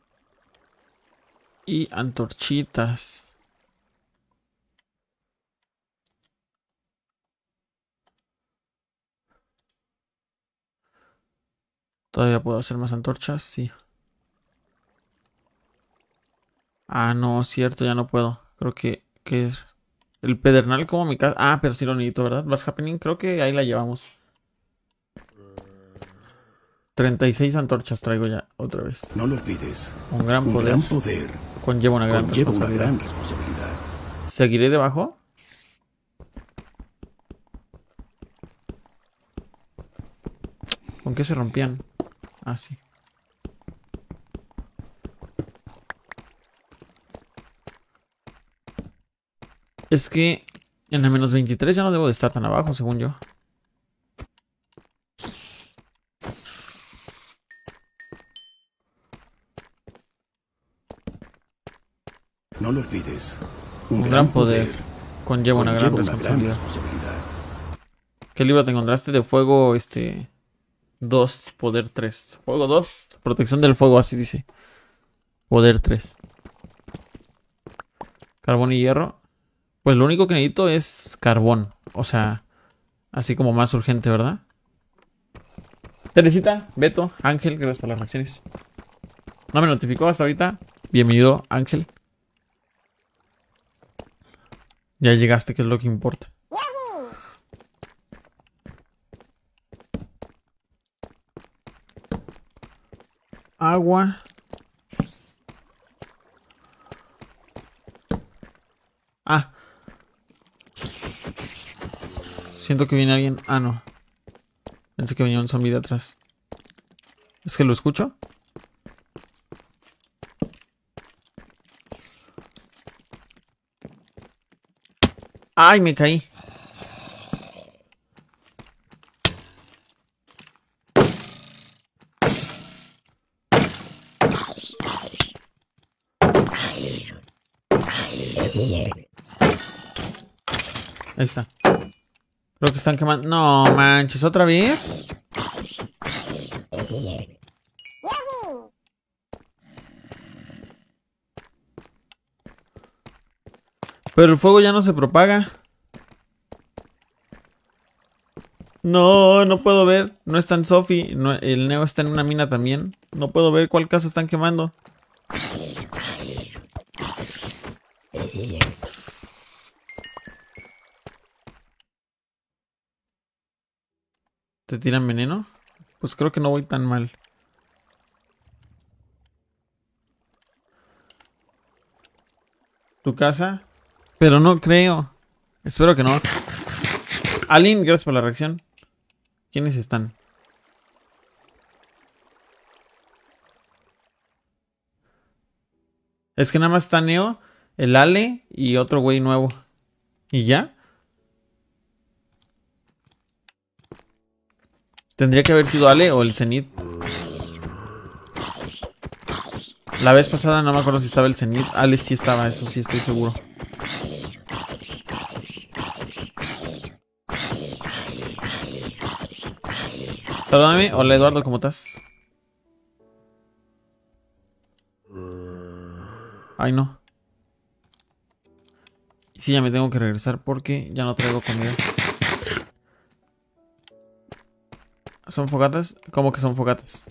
Y antorchitas. ¿Todavía puedo hacer más antorchas? Sí. Ah, no, cierto, ya no puedo. Creo que es el pedernal como mi casa. Ah, pero sí lo necesito, ¿verdad? What's happening, creo que ahí la llevamos. 36 antorchas traigo ya, otra vez. No lo olvides. Un gran Un poder gran poder conlleva una gran conlleva una responsabilidad. gran responsabilidad. ¿Seguiré debajo? ¿Con qué se rompían? Ah, sí. Es que en la menos 23 ya no debo de estar tan abajo, según yo. No lo olvides. Un gran poder conlleva una gran conlleva responsabilidad. ¿Qué libro te encontraste de fuego? 2, poder 3. Fuego 2, protección del fuego, así dice. Poder 3. Carbón y hierro. Pues lo único que necesito es carbón. O sea, así como más urgente, ¿verdad? Teresita, Beto, Ángel, gracias por las reacciones. No me notificó hasta ahorita. Bienvenido, Ángel. Ya llegaste, que es lo que importa. Agua. Ah. Siento que viene alguien. Ah, no. Pensé que venía un zombie de atrás. ¿Es que lo escucho? ¡Ay, me caí! Ahí está. Creo que están quemando. No manches, ¿otra vez? Pero el fuego ya no se propaga. No, no puedo ver. No está en Sophie. No, el Neo está en una mina también. No puedo ver cuál casa están quemando. ¿Te tiran veneno? Pues creo que no voy tan mal. ¿Tu casa? Pero no creo. Espero que no. Alin, gracias por la reacción. ¿Quiénes están? Es que nada más está Neo, el Ale y otro güey nuevo. ¿Y ya? Tendría que haber sido Ale o el Zenith. La vez pasada no me acuerdo si estaba el Zenith. Ale sí estaba, eso sí estoy seguro. Saludame. Hola Eduardo, ¿cómo estás? Ay no. Sí, ya me tengo que regresar porque ya no traigo comida. ¿Son fogatas? ¿Cómo que son fogatas?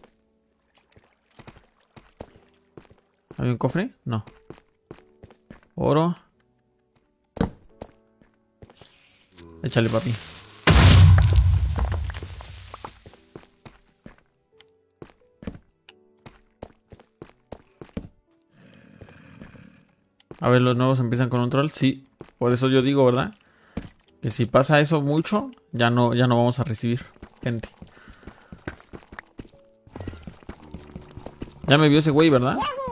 ¿Hay un cofre? No. Oro. Échale, papi. A ver, los nuevos empiezan con un troll. Sí, por eso yo digo, ¿verdad? Que si pasa eso mucho, ya no vamos a recibir gente. Ya me vio ese güey, ¿verdad?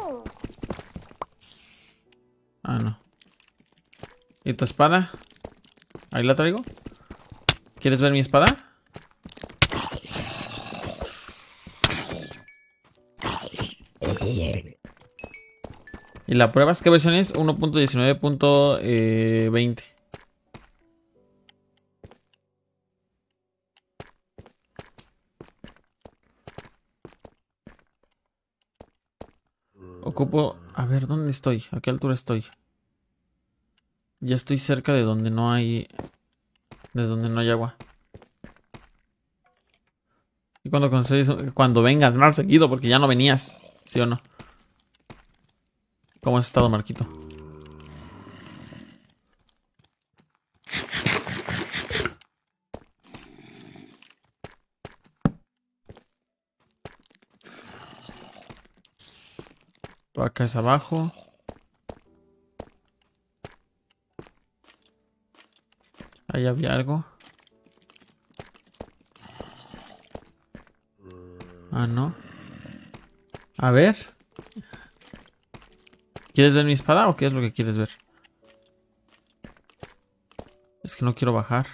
Ah, no. ¿Y tu espada? Ahí la traigo. ¿Quieres ver mi espada? ¿Y la pruebas? ¿Qué versión es? 1.19.20. Ocupo... A ver, ¿dónde estoy? ¿A qué altura estoy? Ya estoy cerca de donde no hay... De donde no hay agua. Y cuando vengas más seguido, porque ya no venías. ¿Sí o no? ¿Cómo has estado, Marquito? Acá es abajo. Ahí había algo. Ah, no. A ver. ¿Quieres ver mi espada o qué es lo que quieres ver? Es que no quiero bajar.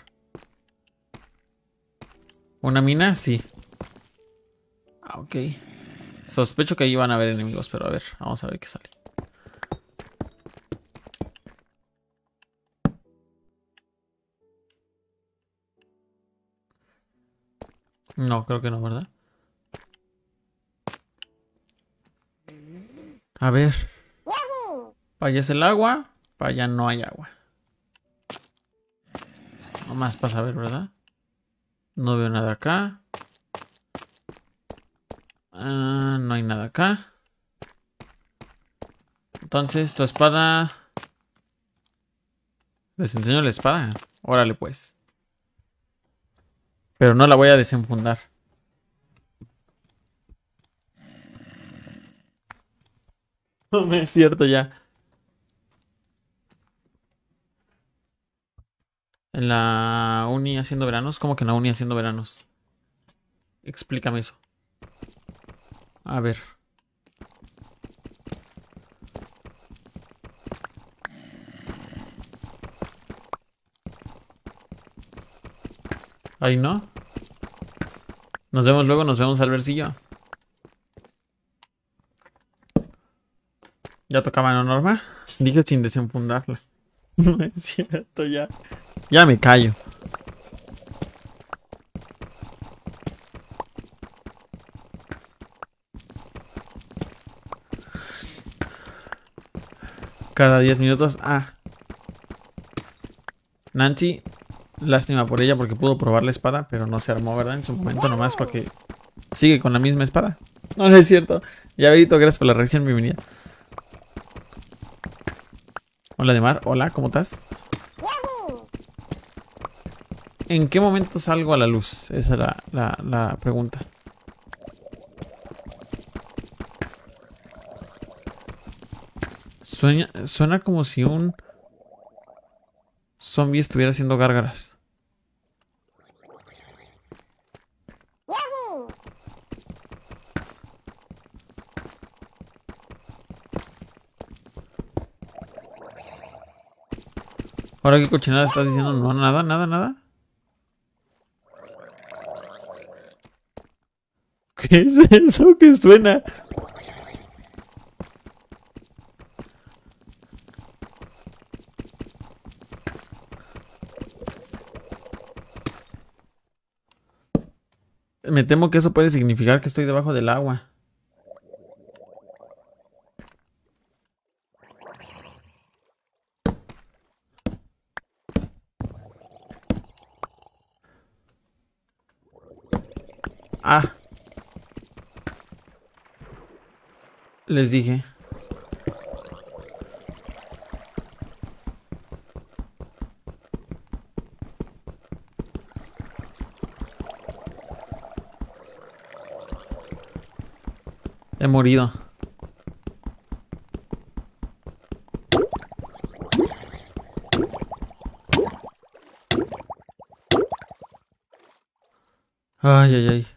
¿Una mina? Sí. Ah, ok. Sospecho que ahí van a haber enemigos, pero a ver, vamos a ver qué sale. No, creo que no, ¿verdad? A ver. Para allá es el agua. Para allá no hay agua. Nomás para saber, ¿verdad? No veo nada acá. No hay nada acá. Entonces, tu espada... Les enseño la espada. Órale, pues. Pero no la voy a desenfundar. No es cierto ya. En la uni haciendo veranos. ¿Cómo que en la uni haciendo veranos? Explícame eso. A ver. Ahí no. Nos vemos luego, nos vemos al versillo. Ya tocaba, ¿no, Norma? Dije sin desenfundarla. No es cierto, ya. Ya me callo. Cada 10 minutos. Ah. Nancy, lástima por ella porque pudo probar la espada, pero no se armó, ¿verdad? En su momento nomás porque sigue con la misma espada. No, no es cierto. Llaverito, gracias por la reacción, bienvenida. Hola, Demar. Hola, ¿cómo estás? ¿En qué momento salgo a la luz? Esa es la pregunta. Suena como si un zombie estuviera haciendo gárgaras. Ahora, ¿qué cochinada estás diciendo? No, nada, nada, nada. ¿Qué es eso que suena? Me temo que eso puede significar que estoy debajo del agua. Ah. Les dije. He morido. Ay, ay, ay.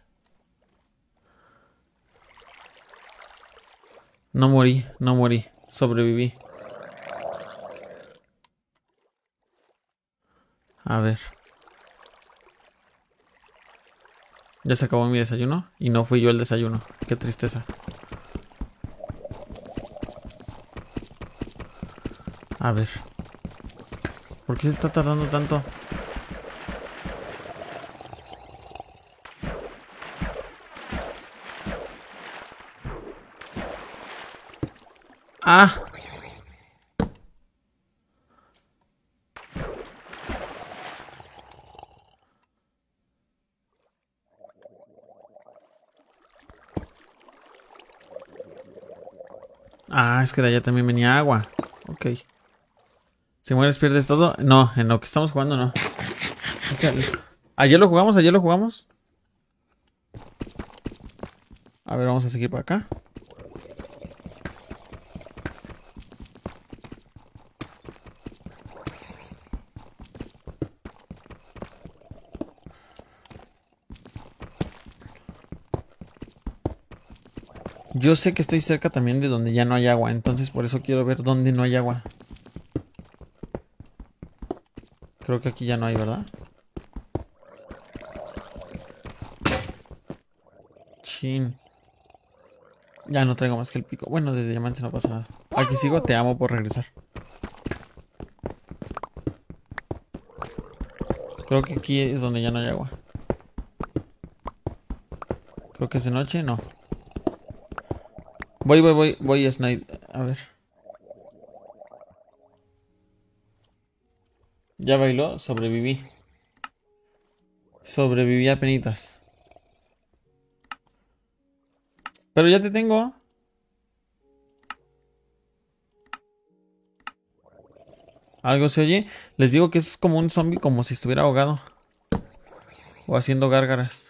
No morí, no morí. Sobreviví. A ver. Ya se acabó mi desayuno y no fui yo el desayuno. Qué tristeza. A ver. ¿Por qué se está tardando tanto? ¡Ah! Ah, es que de allá también venía agua. Ok. Si mueres pierdes todo. No, en lo que estamos jugando no. Okay. Ayer lo jugamos, ayer lo jugamos. A ver, vamos a seguir por acá. Yo sé que estoy cerca también de donde ya no hay agua, entonces por eso quiero ver dónde no hay agua. Creo que aquí ya no hay, ¿verdad? Chin. Ya no traigo más que el pico. Bueno, de diamante no pasa nada. Aquí sigo, te amo por regresar. Creo que aquí es donde ya no hay agua. Creo que es de noche, no. Voy, Snide. A ver. Ya bailó, sobreviví. Sobreviví a penitas. Pero ya te tengo. Algo se oye. Les digo que es como un zombie, como si estuviera ahogado. O haciendo gárgaras.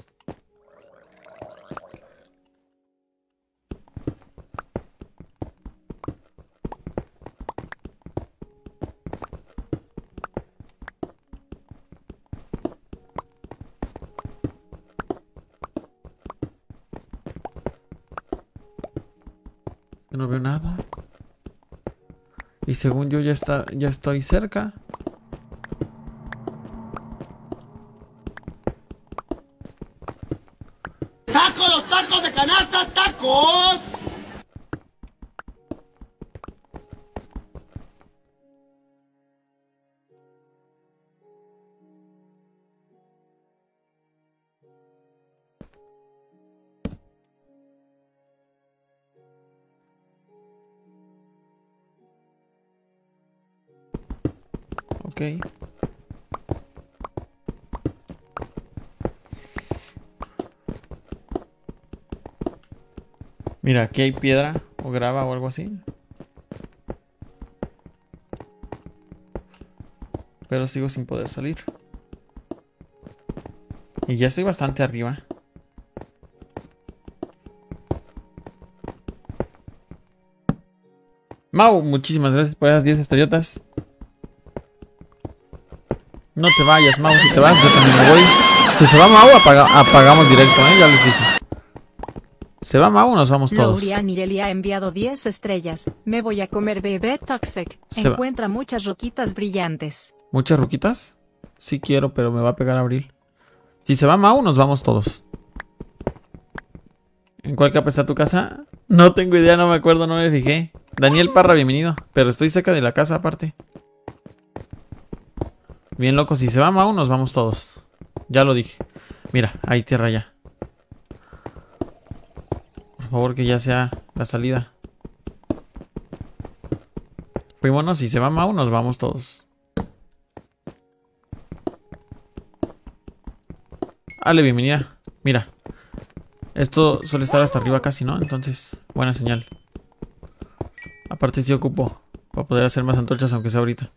No veo nada. Y según yo ya estoy cerca. ¡Tacos, los tacos de canasta, tacos! Ok. Mira, aquí hay piedra o grava o algo así. Pero sigo sin poder salir. Y ya estoy bastante arriba. Mau, muchísimas gracias por esas 10 estrellotas. No te vayas, Mau. Si te vas, yo también me voy. Si se va Mau, apagamos directo, ya les dije. Se va Mau, nos vamos todos. Laurian Ireli ha enviado 10 estrellas. Me voy a comer bebé Toxic. Encuentra muchas roquitas brillantes. ¿Muchas roquitas? Sí quiero, pero me va a pegar Abril. Si se va Mau, nos vamos todos. ¿En cuál capa está tu casa? No tengo idea, no me acuerdo, no me fijé. Daniel Parra, bienvenido. Pero estoy cerca de la casa aparte. Bien loco, si se va Mau, nos vamos todos. Ya lo dije. Mira, hay tierra ya. Por favor, que ya sea la salida. Fuímonos, si se va Mau, nos vamos todos. Ale, bienvenida. Mira. Esto suele estar hasta arriba casi, ¿no? Entonces, buena señal. Aparte sí ocupo para poder hacer más antorchas, aunque sea ahorita.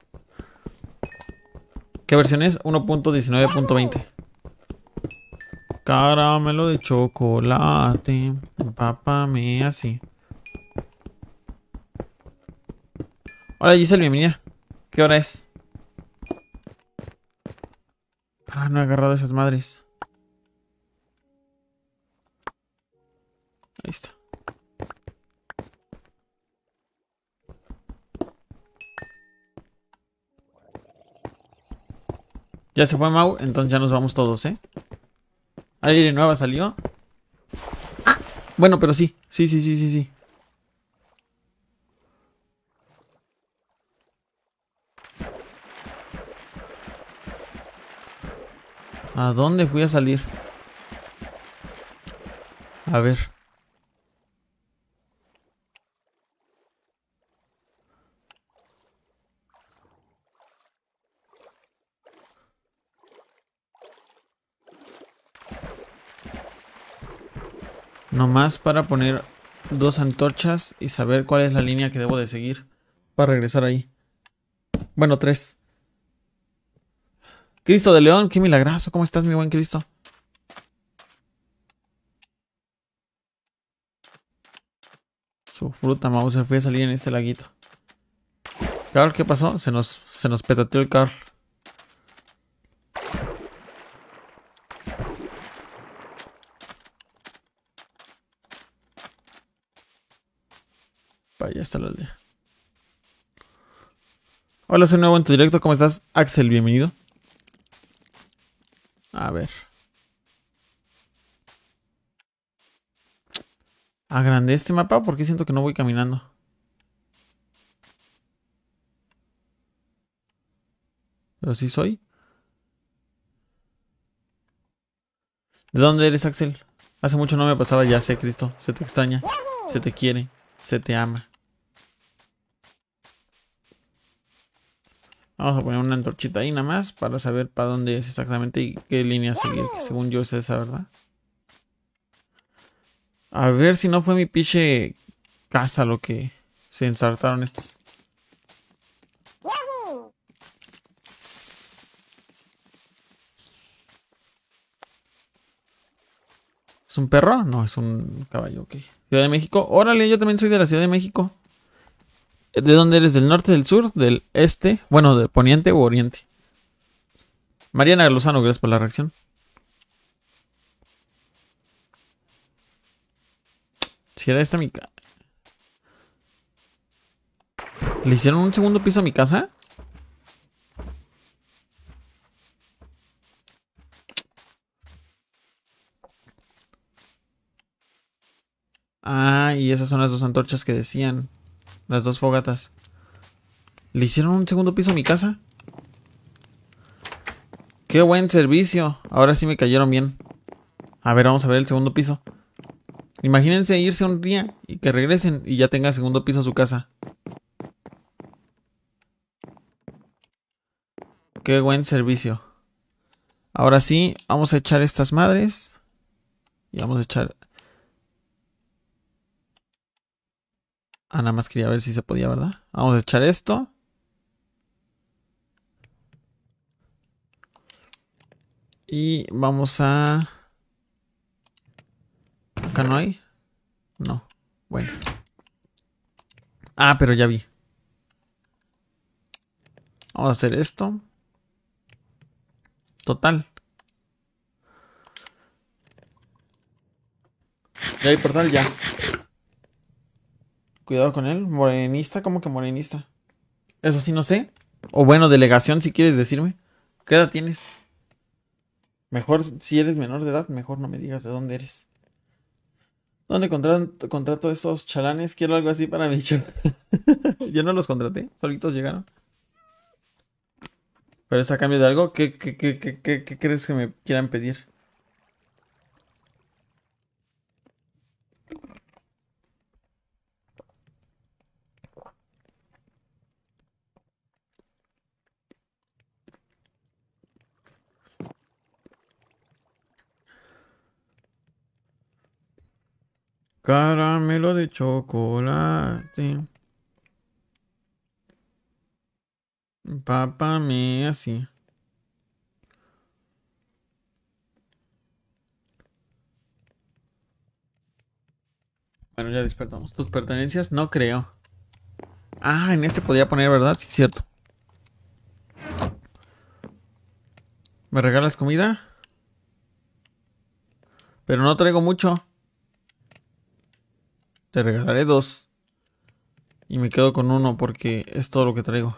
¿Qué versión es? 1.19.20. Caramelo de chocolate. Empápame así. Hola Giselle, bienvenida. ¿Qué hora es? Ah, no he agarrado esas madres. Ahí está. Ya se fue Mau, entonces ya nos vamos todos, ¿eh? ¿Alguien nueva salió? Bueno, pero sí. Sí. ¿A dónde fui a salir? A ver. Nomás para poner 2 antorchas y saber cuál es la línea que debo de seguir para regresar ahí. Bueno, 3. Cristo de León, qué milagroso. ¿Cómo estás, mi buen Cristo? Su fruta, Mauser, fui a salir en este laguito. Carl, ¿qué pasó? Se nos petateó el Carl. Ya está la aldea. Hola, soy nuevo en tu directo. ¿Cómo estás, Axel? Bienvenido. A ver. Agrandé este mapa porque siento que no voy caminando. Pero sí soy. ¿De dónde eres, Axel? Hace mucho no me pasaba, ya sé, Cristo. Se te extraña, se te quiere, se te ama. Vamos a poner una antorchita ahí nada más para saber para dónde es exactamente y qué línea seguir. Que según yo es esa, ¿verdad? A ver si no fue mi pinche casa lo que se ensartaron estos. ¿Es un perro? No, es un caballo, ok. Ciudad de México. Órale, yo también soy de la Ciudad de México. ¿De dónde eres? ¿Del norte, del sur, del este? Bueno, de poniente u oriente. Mariana Lozano, gracias por la reacción. Si era esta mi casa. ¿Le hicieron un segundo piso a mi casa? Ah, y esas son las 2 antorchas que decían. Las 2 fogatas. ¿Le hicieron un segundo piso a mi casa? ¡Qué buen servicio! Ahora sí me cayeron bien. A ver, vamos a ver el segundo piso. Imagínense irse un día y que regresen y ya tenga segundo piso su casa. ¡Qué buen servicio! Ahora sí, vamos a echar estas madres. Y vamos a echar... Ah, nada más quería ver si se podía, ¿verdad? Vamos a echar esto. Y vamos a... ¿Acá no hay? No. Bueno. Ah, pero ya vi. Vamos a hacer esto. Total. Ya hay portal, ya. Cuidado con él. Morenista, ¿cómo que morenista? Eso sí no sé. O bueno, delegación si quieres decirme. ¿Qué edad tienes? Mejor si eres menor de edad, mejor no me digas de dónde eres. ¿Dónde contrato estos chalanes? Quiero algo así para mi show. Yo no los contraté, solitos llegaron. Pero es a cambio de algo. ¿Qué crees que me quieran pedir? Caramelo de chocolate. Papá me así. Bueno, ya despertamos. ¿Tus pertenencias? No creo. Ah, en este podía poner, ¿verdad? Sí, cierto. ¿Me regalas comida? Pero no traigo mucho. Te regalaré 2. Y me quedo con 1 porque es todo lo que traigo.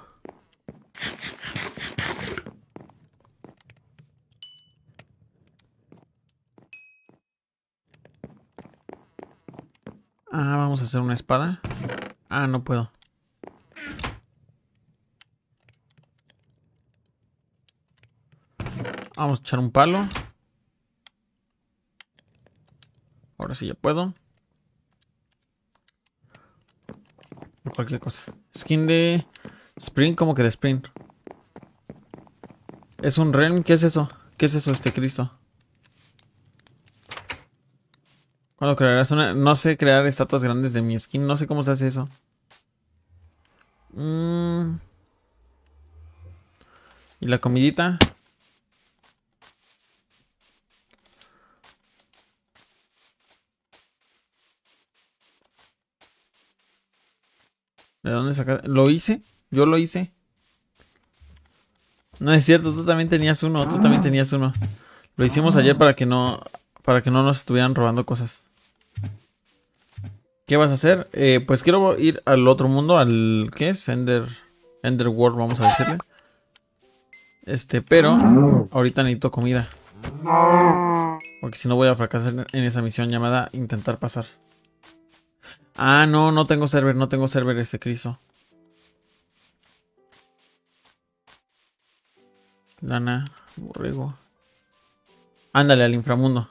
Ah, vamos a hacer una espada. Ah, no puedo. Vamos a echar un palo. Ahora sí ya puedo. Por cualquier cosa. Skin de Spring, como que de Spring. ¿Es un realm? ¿Qué es eso? ¿Qué es eso, Cristo? ¿Cuándo crearás una? No sé crear estatuas grandes de mi skin. No sé cómo se hace eso. ¿Y la comidita? ¿De dónde sacaste? ¿Lo hice? Yo lo hice. No es cierto, tú también tenías uno. Tú también tenías uno. Lo hicimos ayer para que no nos estuvieran robando cosas. ¿Qué vas a hacer? Pues quiero ir al otro mundo, al... ¿qué es? Enderworld, vamos a decirle. Pero ahorita necesito comida. Porque si no voy a fracasar en esa misión llamada intentar pasar. Ah, no tengo server, Cristo. Lana, borrego. Ándale, al inframundo.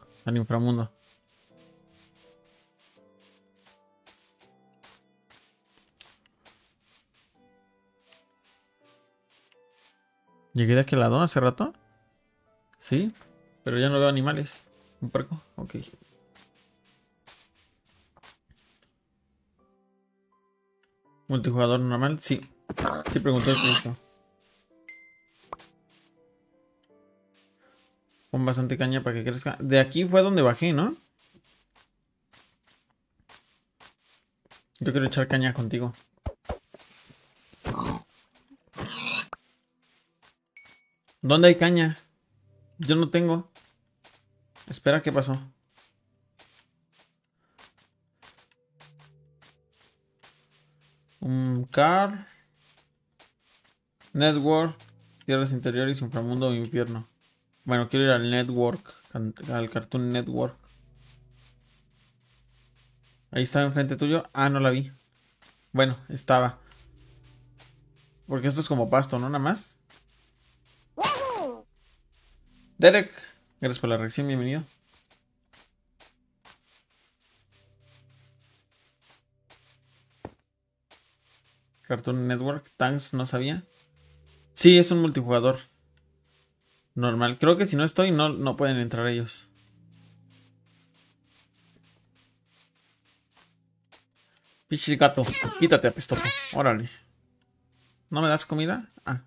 ¿Llegué de aquel lado hace rato? Sí, pero ya no veo animales. ¿Un puerco? Ok. ¿Multijugador normal? Sí. Sí, pregunté esto. Con bastante caña para que crezca. De aquí fue donde bajé, ¿no? Yo quiero echar caña contigo. ¿Dónde hay caña? Yo no tengo. Espera, ¿qué pasó? Car. Network. Tierras interiores, inframundo o infierno. Bueno, quiero ir al network. Al Cartoon Network. Ahí estaba enfrente tuyo. Ah, no la vi. Bueno, estaba. Porque esto es como pasto, ¿no? Nada más. Derek, gracias por la reacción, bienvenido. Cartoon Network, Tanks, no sabía. Sí, es un multijugador. Normal. Creo que si no estoy, no pueden entrar ellos. Pichi gato. Quítate, apestoso. Órale. ¿No me das comida? Ah.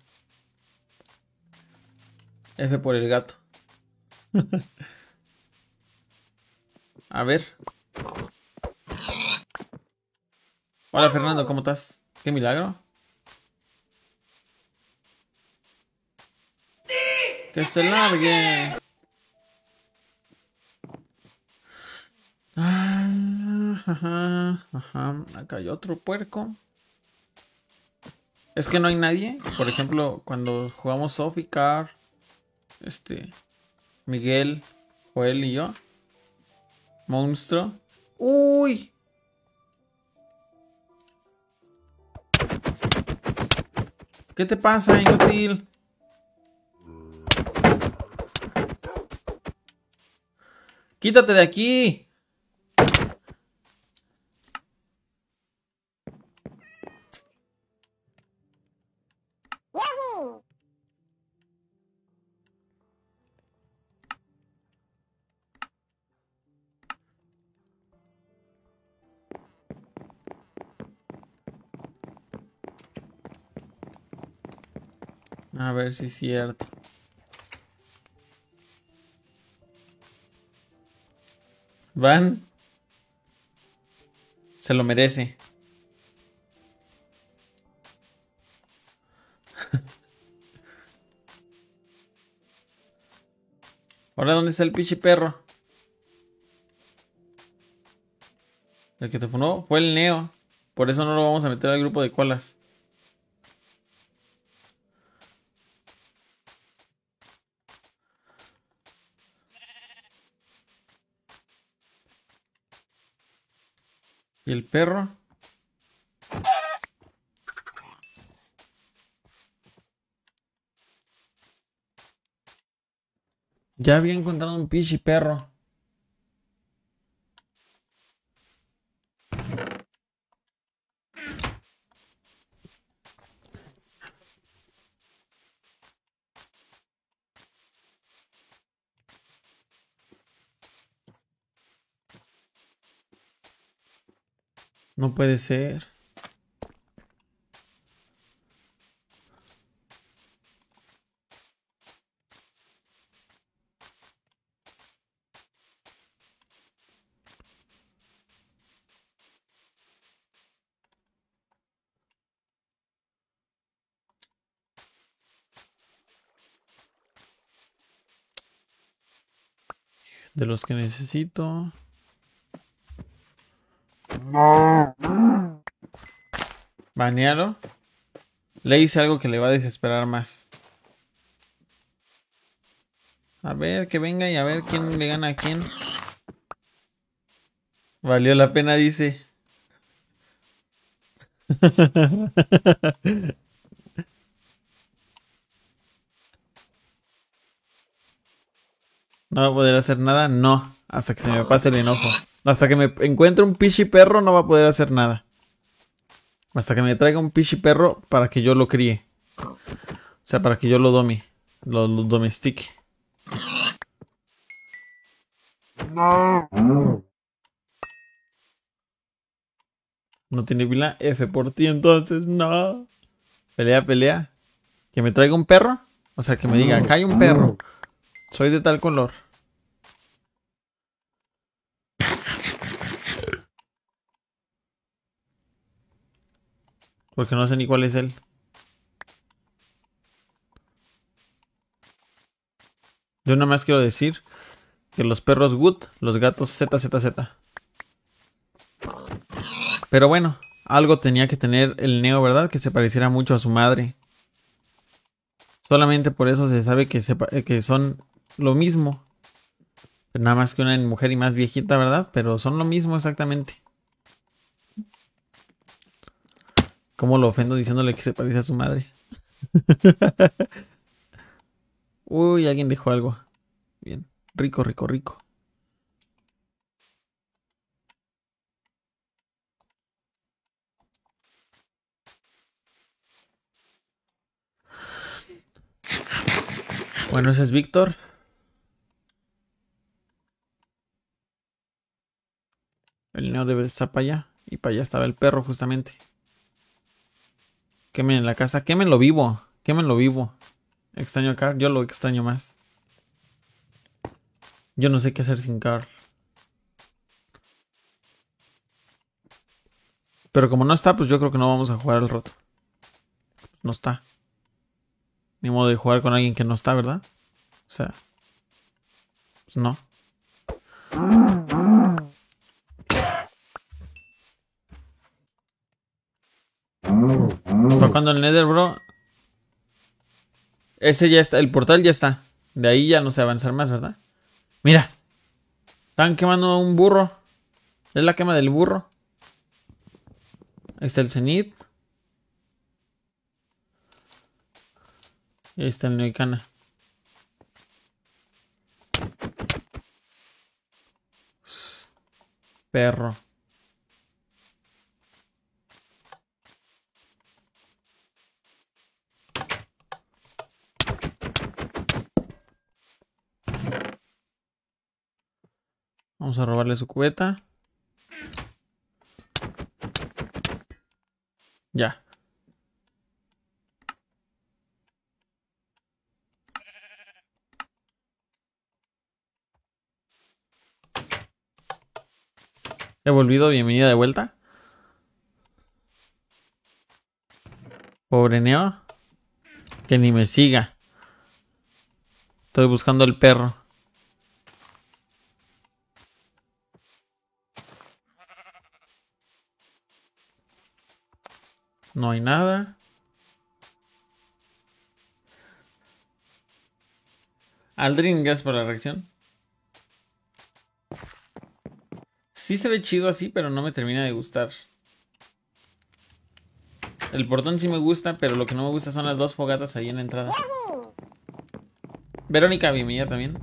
F por el gato. A ver. Hola Fernando, ¿cómo estás? ¿Qué milagro? Que se largue. Ajá. Acá hay otro puerco. Es que no hay nadie. Por ejemplo, cuando jugamos Sophie, Car, Miguel, Joel y yo. Monstruo. ¡Uy! ¿Qué te pasa, inútil? ¡Quítate de aquí! A ver si es cierto. Van. Se lo merece. Ahora, ¿dónde está el pinche perro? El que te funó fue el Neo. Por eso no lo vamos a meter al grupo de colas. ¿Y el perro? Ya había encontrado un pinche perro. No puede ser. De los que necesito. Banealo. Le hice algo que le va a desesperar más. A ver, que venga y a ver quién le gana a quién. Valió la pena, dice. No va a poder hacer nada, no. Hasta que se me pase el enojo. Hasta que me encuentre un pichi perro no va a poder hacer nada. Hasta que me traiga un pichi perro para que yo lo críe. O sea, para que yo lo dome. Lo domestique. No tiene pila. F por ti entonces, no. Pelea, pelea. Que me traiga un perro. O sea, que me diga, acá hay un perro. Soy de tal color. Porque no sé ni cuál es él. Yo nada más quiero decir que los perros good, los gatos ZZZ. Pero bueno, algo tenía que tener el Neo, ¿verdad? Que se pareciera mucho a su madre. Solamente por eso se sabe que son lo mismo. Pero nada más que una mujer y más viejita, ¿verdad? Pero son lo mismo exactamente. ¿Cómo lo ofendo diciéndole que se parece a su madre? Uy, alguien dejó algo. Bien. Rico, rico, rico. Bueno, ese es Víctor. El Neo debe estar para allá. Y para allá estaba el perro, justamente. Quemen en la casa. Quémenlo vivo. Quémenlo vivo. Extraño a Carl. Yo lo extraño más. Yo no sé qué hacer sin Carl. Pero como no está, pues yo creo que no vamos a jugar al rato. No está. Ni modo de jugar con alguien que no está, ¿verdad? O sea. Pues no. Tocando el Nether, bro. Ese ya está. El portal ya está. De ahí ya no sé avanzar más, ¿verdad? Mira. Están quemando un burro. Es la quema del burro. Ahí está el Zenith. Y ahí está el Neocana. Perro. Vamos a robarle su cubeta. Ya. He volvido, bienvenida de vuelta. Pobre Neo. Que ni me siga. Estoy buscando el perro. No hay nada. Aldrin, gracias por la reacción. Sí se ve chido así, pero no me termina de gustar. El portón sí me gusta, pero lo que no me gusta son las dos fogatas ahí en la entrada. Verónica, bienvenida también.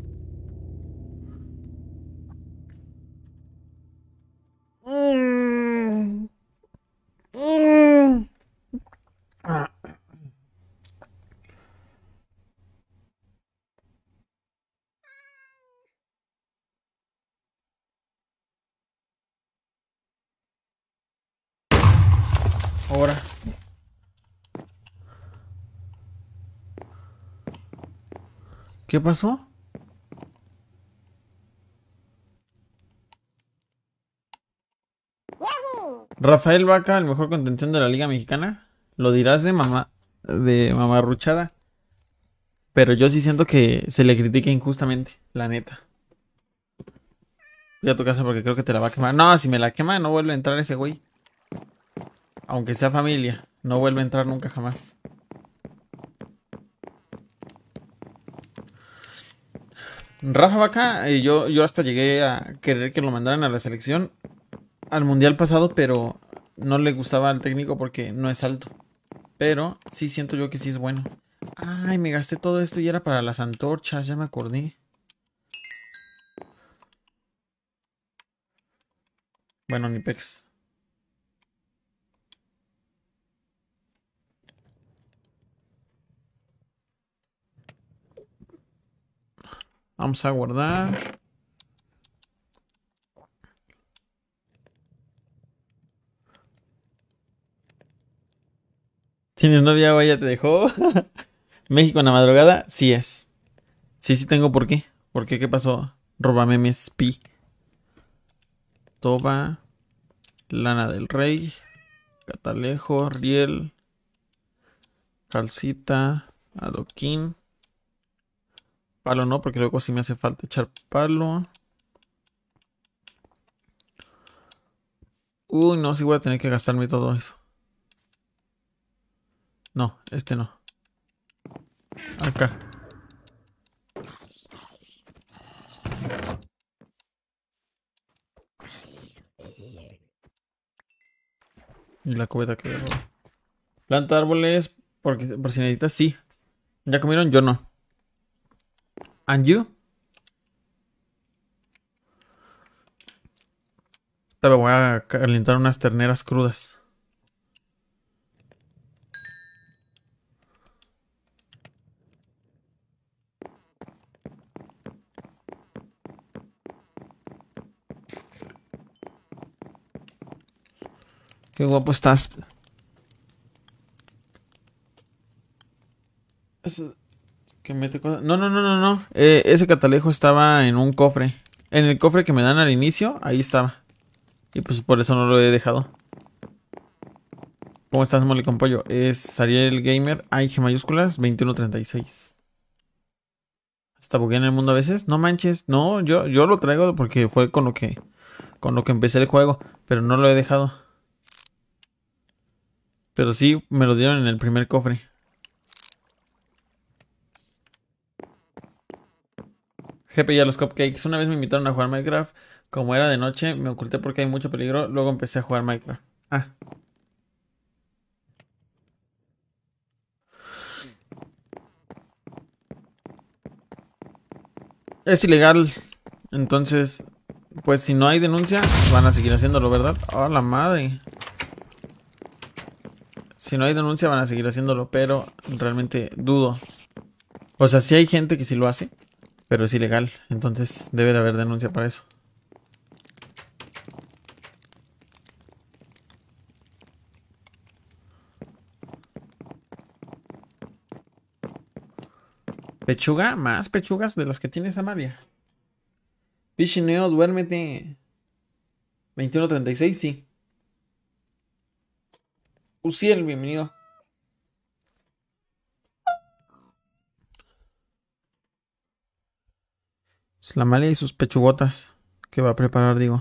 Ahora. ¿Qué pasó? Rafael Vaca, el mejor contención de la Liga Mexicana. Lo dirás de mamarruchada. Pero yo sí siento que se le critica injustamente, la neta. Voy a tu casa porque creo que te la va a quemar. No, si me la quema no vuelve a entrar ese güey. Aunque sea familia, no vuelve a entrar nunca jamás. Rafa Vaca, yo hasta llegué a querer que lo mandaran a la selección al mundial pasado, pero no le gustaba al técnico porque no es alto. Pero sí siento yo que sí es bueno. Ay, me gasté todo esto y era para las antorchas, ya me acordé. Bueno, ni pex. Vamos a guardar. ¿Tienes novia o ella te dejó? ¿México en la madrugada? Sí es. Sí tengo por qué. ¿Por qué? ¿Qué pasó? Roba memes pi. Toba. Lana del Rey. Catalejo. Riel. Calcita. Adoquín. Palo no, porque luego sí me hace falta echar palo. Uy, no, sí voy a tener que gastarme todo eso. No, este no. Acá. Y la cubeta que agarró. Planta árboles, porque por si necesitas, sí. ¿Ya comieron? Yo no. ¿And you? Te voy a calentar unas terneras crudas. Qué guapo estás. Eso, que mete cosas. No, no, no, no, no. Ese catalejo estaba en un cofre. En el cofre que me dan al inicio, ahí estaba. Y pues por eso no lo he dejado. ¿Cómo estás, Mole con Pollo? Es Sariel Gamer, G mayúsculas, 2136. ¿Hasta buguea en el mundo a veces? No manches. No, yo lo traigo porque fue con lo que empecé el juego. Pero no lo he dejado. Pero sí, me lo dieron en el primer cofre. GP y a los cupcakes. Una vez me invitaron a jugar Minecraft. Como era de noche, me oculté porque hay mucho peligro. Luego empecé a jugar Minecraft. Ah. Es ilegal. Entonces, pues si no hay denuncia, van a seguir haciéndolo, ¿verdad? ¡Oh, la madre! Si no hay denuncia, van a seguir haciéndolo, pero realmente dudo. O sea, sí hay gente que sí lo hace, pero es ilegal. Entonces debe de haber denuncia para eso. ¿Pechuga? ¿Más pechugas de las que tienes, Amalia? Pichineo, duérmete. 2136, sí. Uciel, bienvenido. Es la Amalia y sus pechugotas que va a preparar, digo.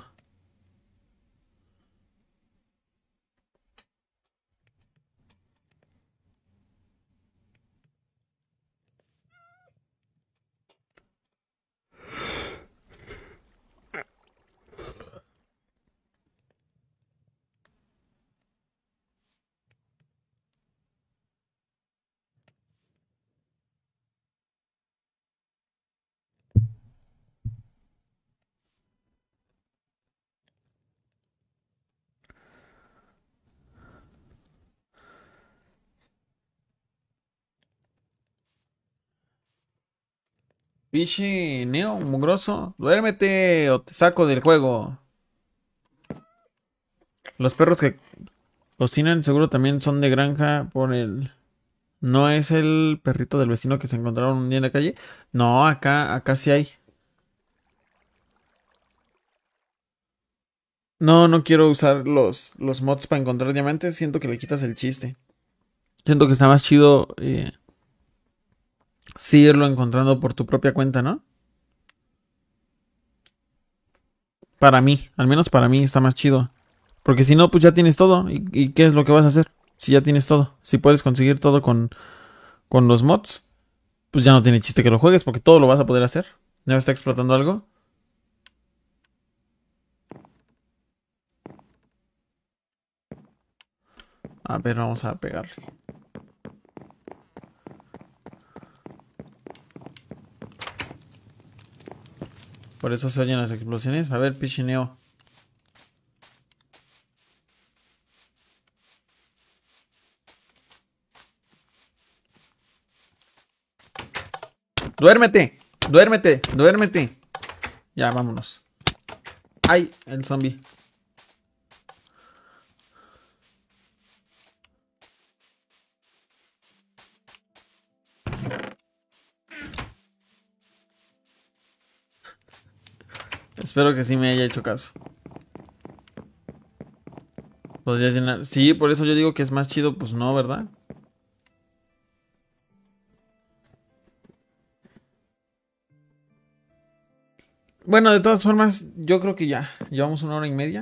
Pichineo, mugroso. Duérmete o te saco del juego. Los perros que cocinan seguro también son de granja por el... ¿No es el perrito del vecino que se encontraron un día en la calle? No, acá sí hay. No, no quiero usar los mods para encontrar diamantes. Siento que le quitas el chiste. Siento que está más chido sí irlo encontrando por tu propia cuenta, ¿no? Para mí, al menos para mí está más chido. Porque si no, pues ya tienes todo. ¿Y qué es lo que vas a hacer? Si ya tienes todo. Si puedes conseguir todo con los mods, pues ya no tiene chiste que lo juegues porque todo lo vas a poder hacer. ¿Ya me está explotando algo? A ver, vamos a pegarle. Por eso se oyen las explosiones. A ver, Pichineo. ¡Duérmete! ¡Duérmete! ¡Duérmete! Ya, vámonos. ¡Ay! El zombie. Espero que sí me haya hecho caso. Podrías llenar... Sí, por eso yo digo que es más chido. Pues no, ¿verdad? Bueno, de todas formas, yo creo que ya. Llevamos 1 hora y media.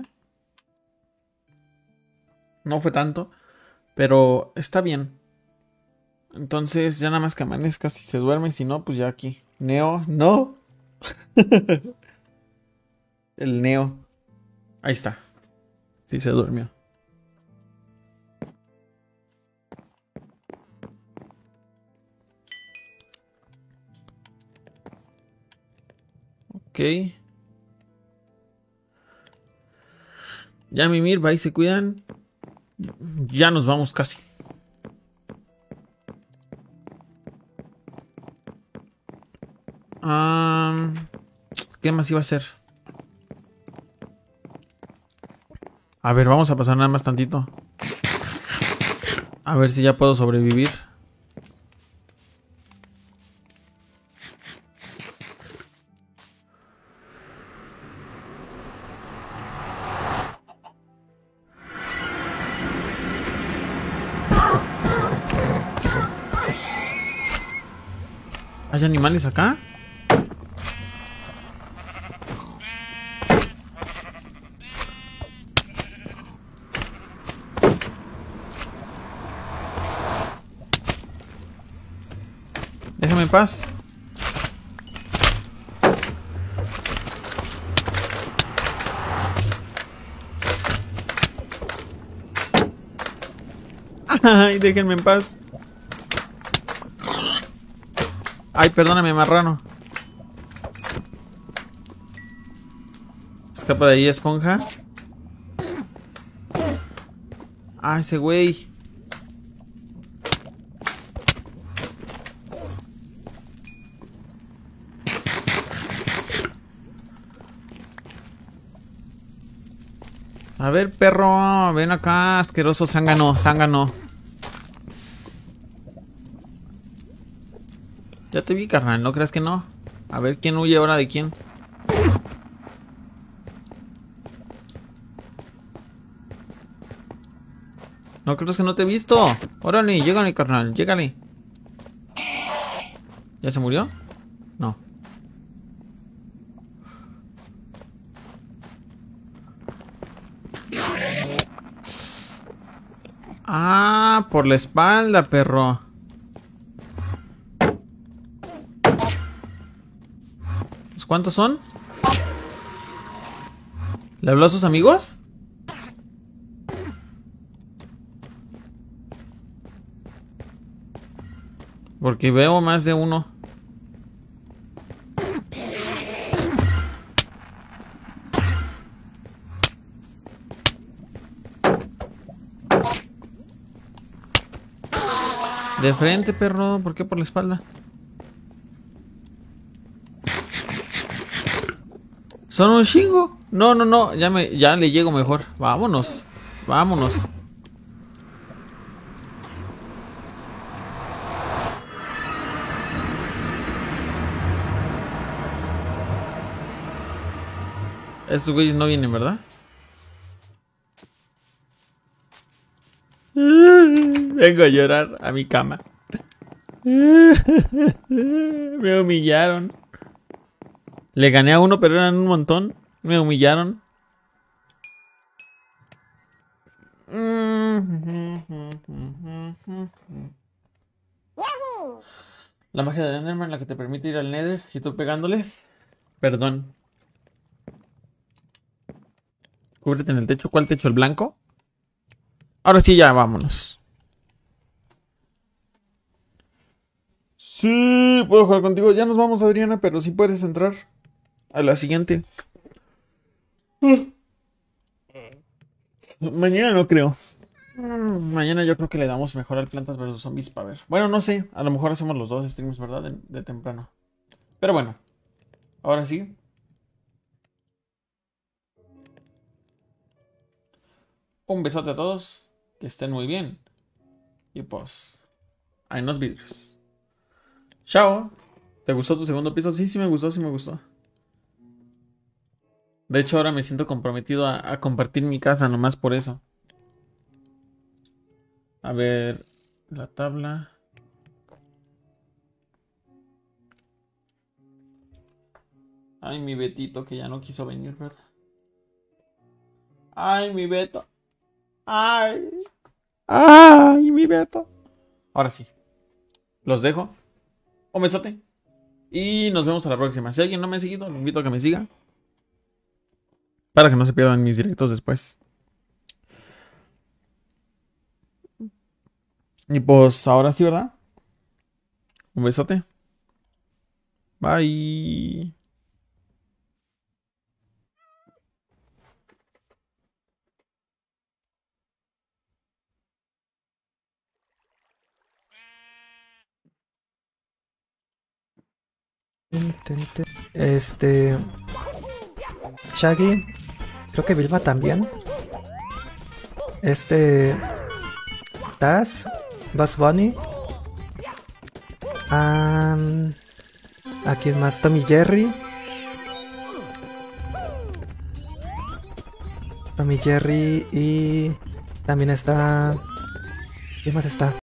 No fue tanto. Pero está bien. Entonces ya nada más que amanezca. Si se duerme, si no, pues ya aquí. Neo, no. El Neo. Ahí está. Sí, se durmió. Ok. Ya, Mimir, va y se cuidan. Ya nos vamos casi. ¿Qué más iba a hacer? A ver, vamos a pasar nada más tantito. A ver si ya puedo sobrevivir. ¿Hay animales acá? Déjame en paz. Ay, déjenme en paz. Ay, perdóname, marrano. Escapa de ahí, esponja. Ah, ese güey. A ver, perro, ven acá, asqueroso zángano, zángano. Ya te vi, carnal, ¿no creas que no? A ver, ¿quién huye ahora de quién? No creas que no te he visto. Órale, llégale, carnal, llégale. ¿Ya se murió? No. Ah, por la espalda, perro. ¿Cuántos son? ¿Le habló a sus amigos? Porque veo más de uno. De frente, perro. ¿Por qué por la espalda? Son un chingo. No, no, no. Ya le llego mejor. Vámonos. Vámonos. Estos güeyes no vienen, ¿verdad? Vengo a llorar a mi cama. Me humillaron. Le gané a uno, pero eran un montón. Me humillaron. La magia del Enderman, la que te permite ir al Nether y tú pegándoles. Perdón. Cúbrete en el techo. ¿Cuál techo? ¿El blanco? Ahora sí, ya, vámonos. Sí, puedo jugar contigo. Ya nos vamos, Adriana, pero sí puedes entrar a la siguiente. Mañana no creo. Mañana yo creo que le damos mejor al Plantas vs Zombies para ver. Bueno, no sé. A lo mejor hacemos los dos streams, ¿verdad? De temprano. Pero bueno. Ahora sí. Un besote a todos. Que estén muy bien. Y pues, ahí nos vidrios. Chao. ¿Te gustó tu segundo piso? Sí, sí me gustó, sí me gustó. De hecho, ahora me siento comprometido a compartir mi casa, nomás por eso. A ver, la tabla. Ay, mi Betito, que ya no quiso venir, ¿verdad? Ay, mi Beto. Ay. Ay, mi Beto. Ahora sí. Los dejo. Un besote. Y nos vemos a la próxima. Si alguien no me ha seguido, lo invito a que me siga. Para que no se pierdan mis directos después. Y pues ahora sí, ¿verdad? Un besote. Bye. Shaggy, creo que Vilma también. Taz, Bugs Bunny. Aquí más Tommy Jerry. Tommy Jerry y también está... ¿Qué más está?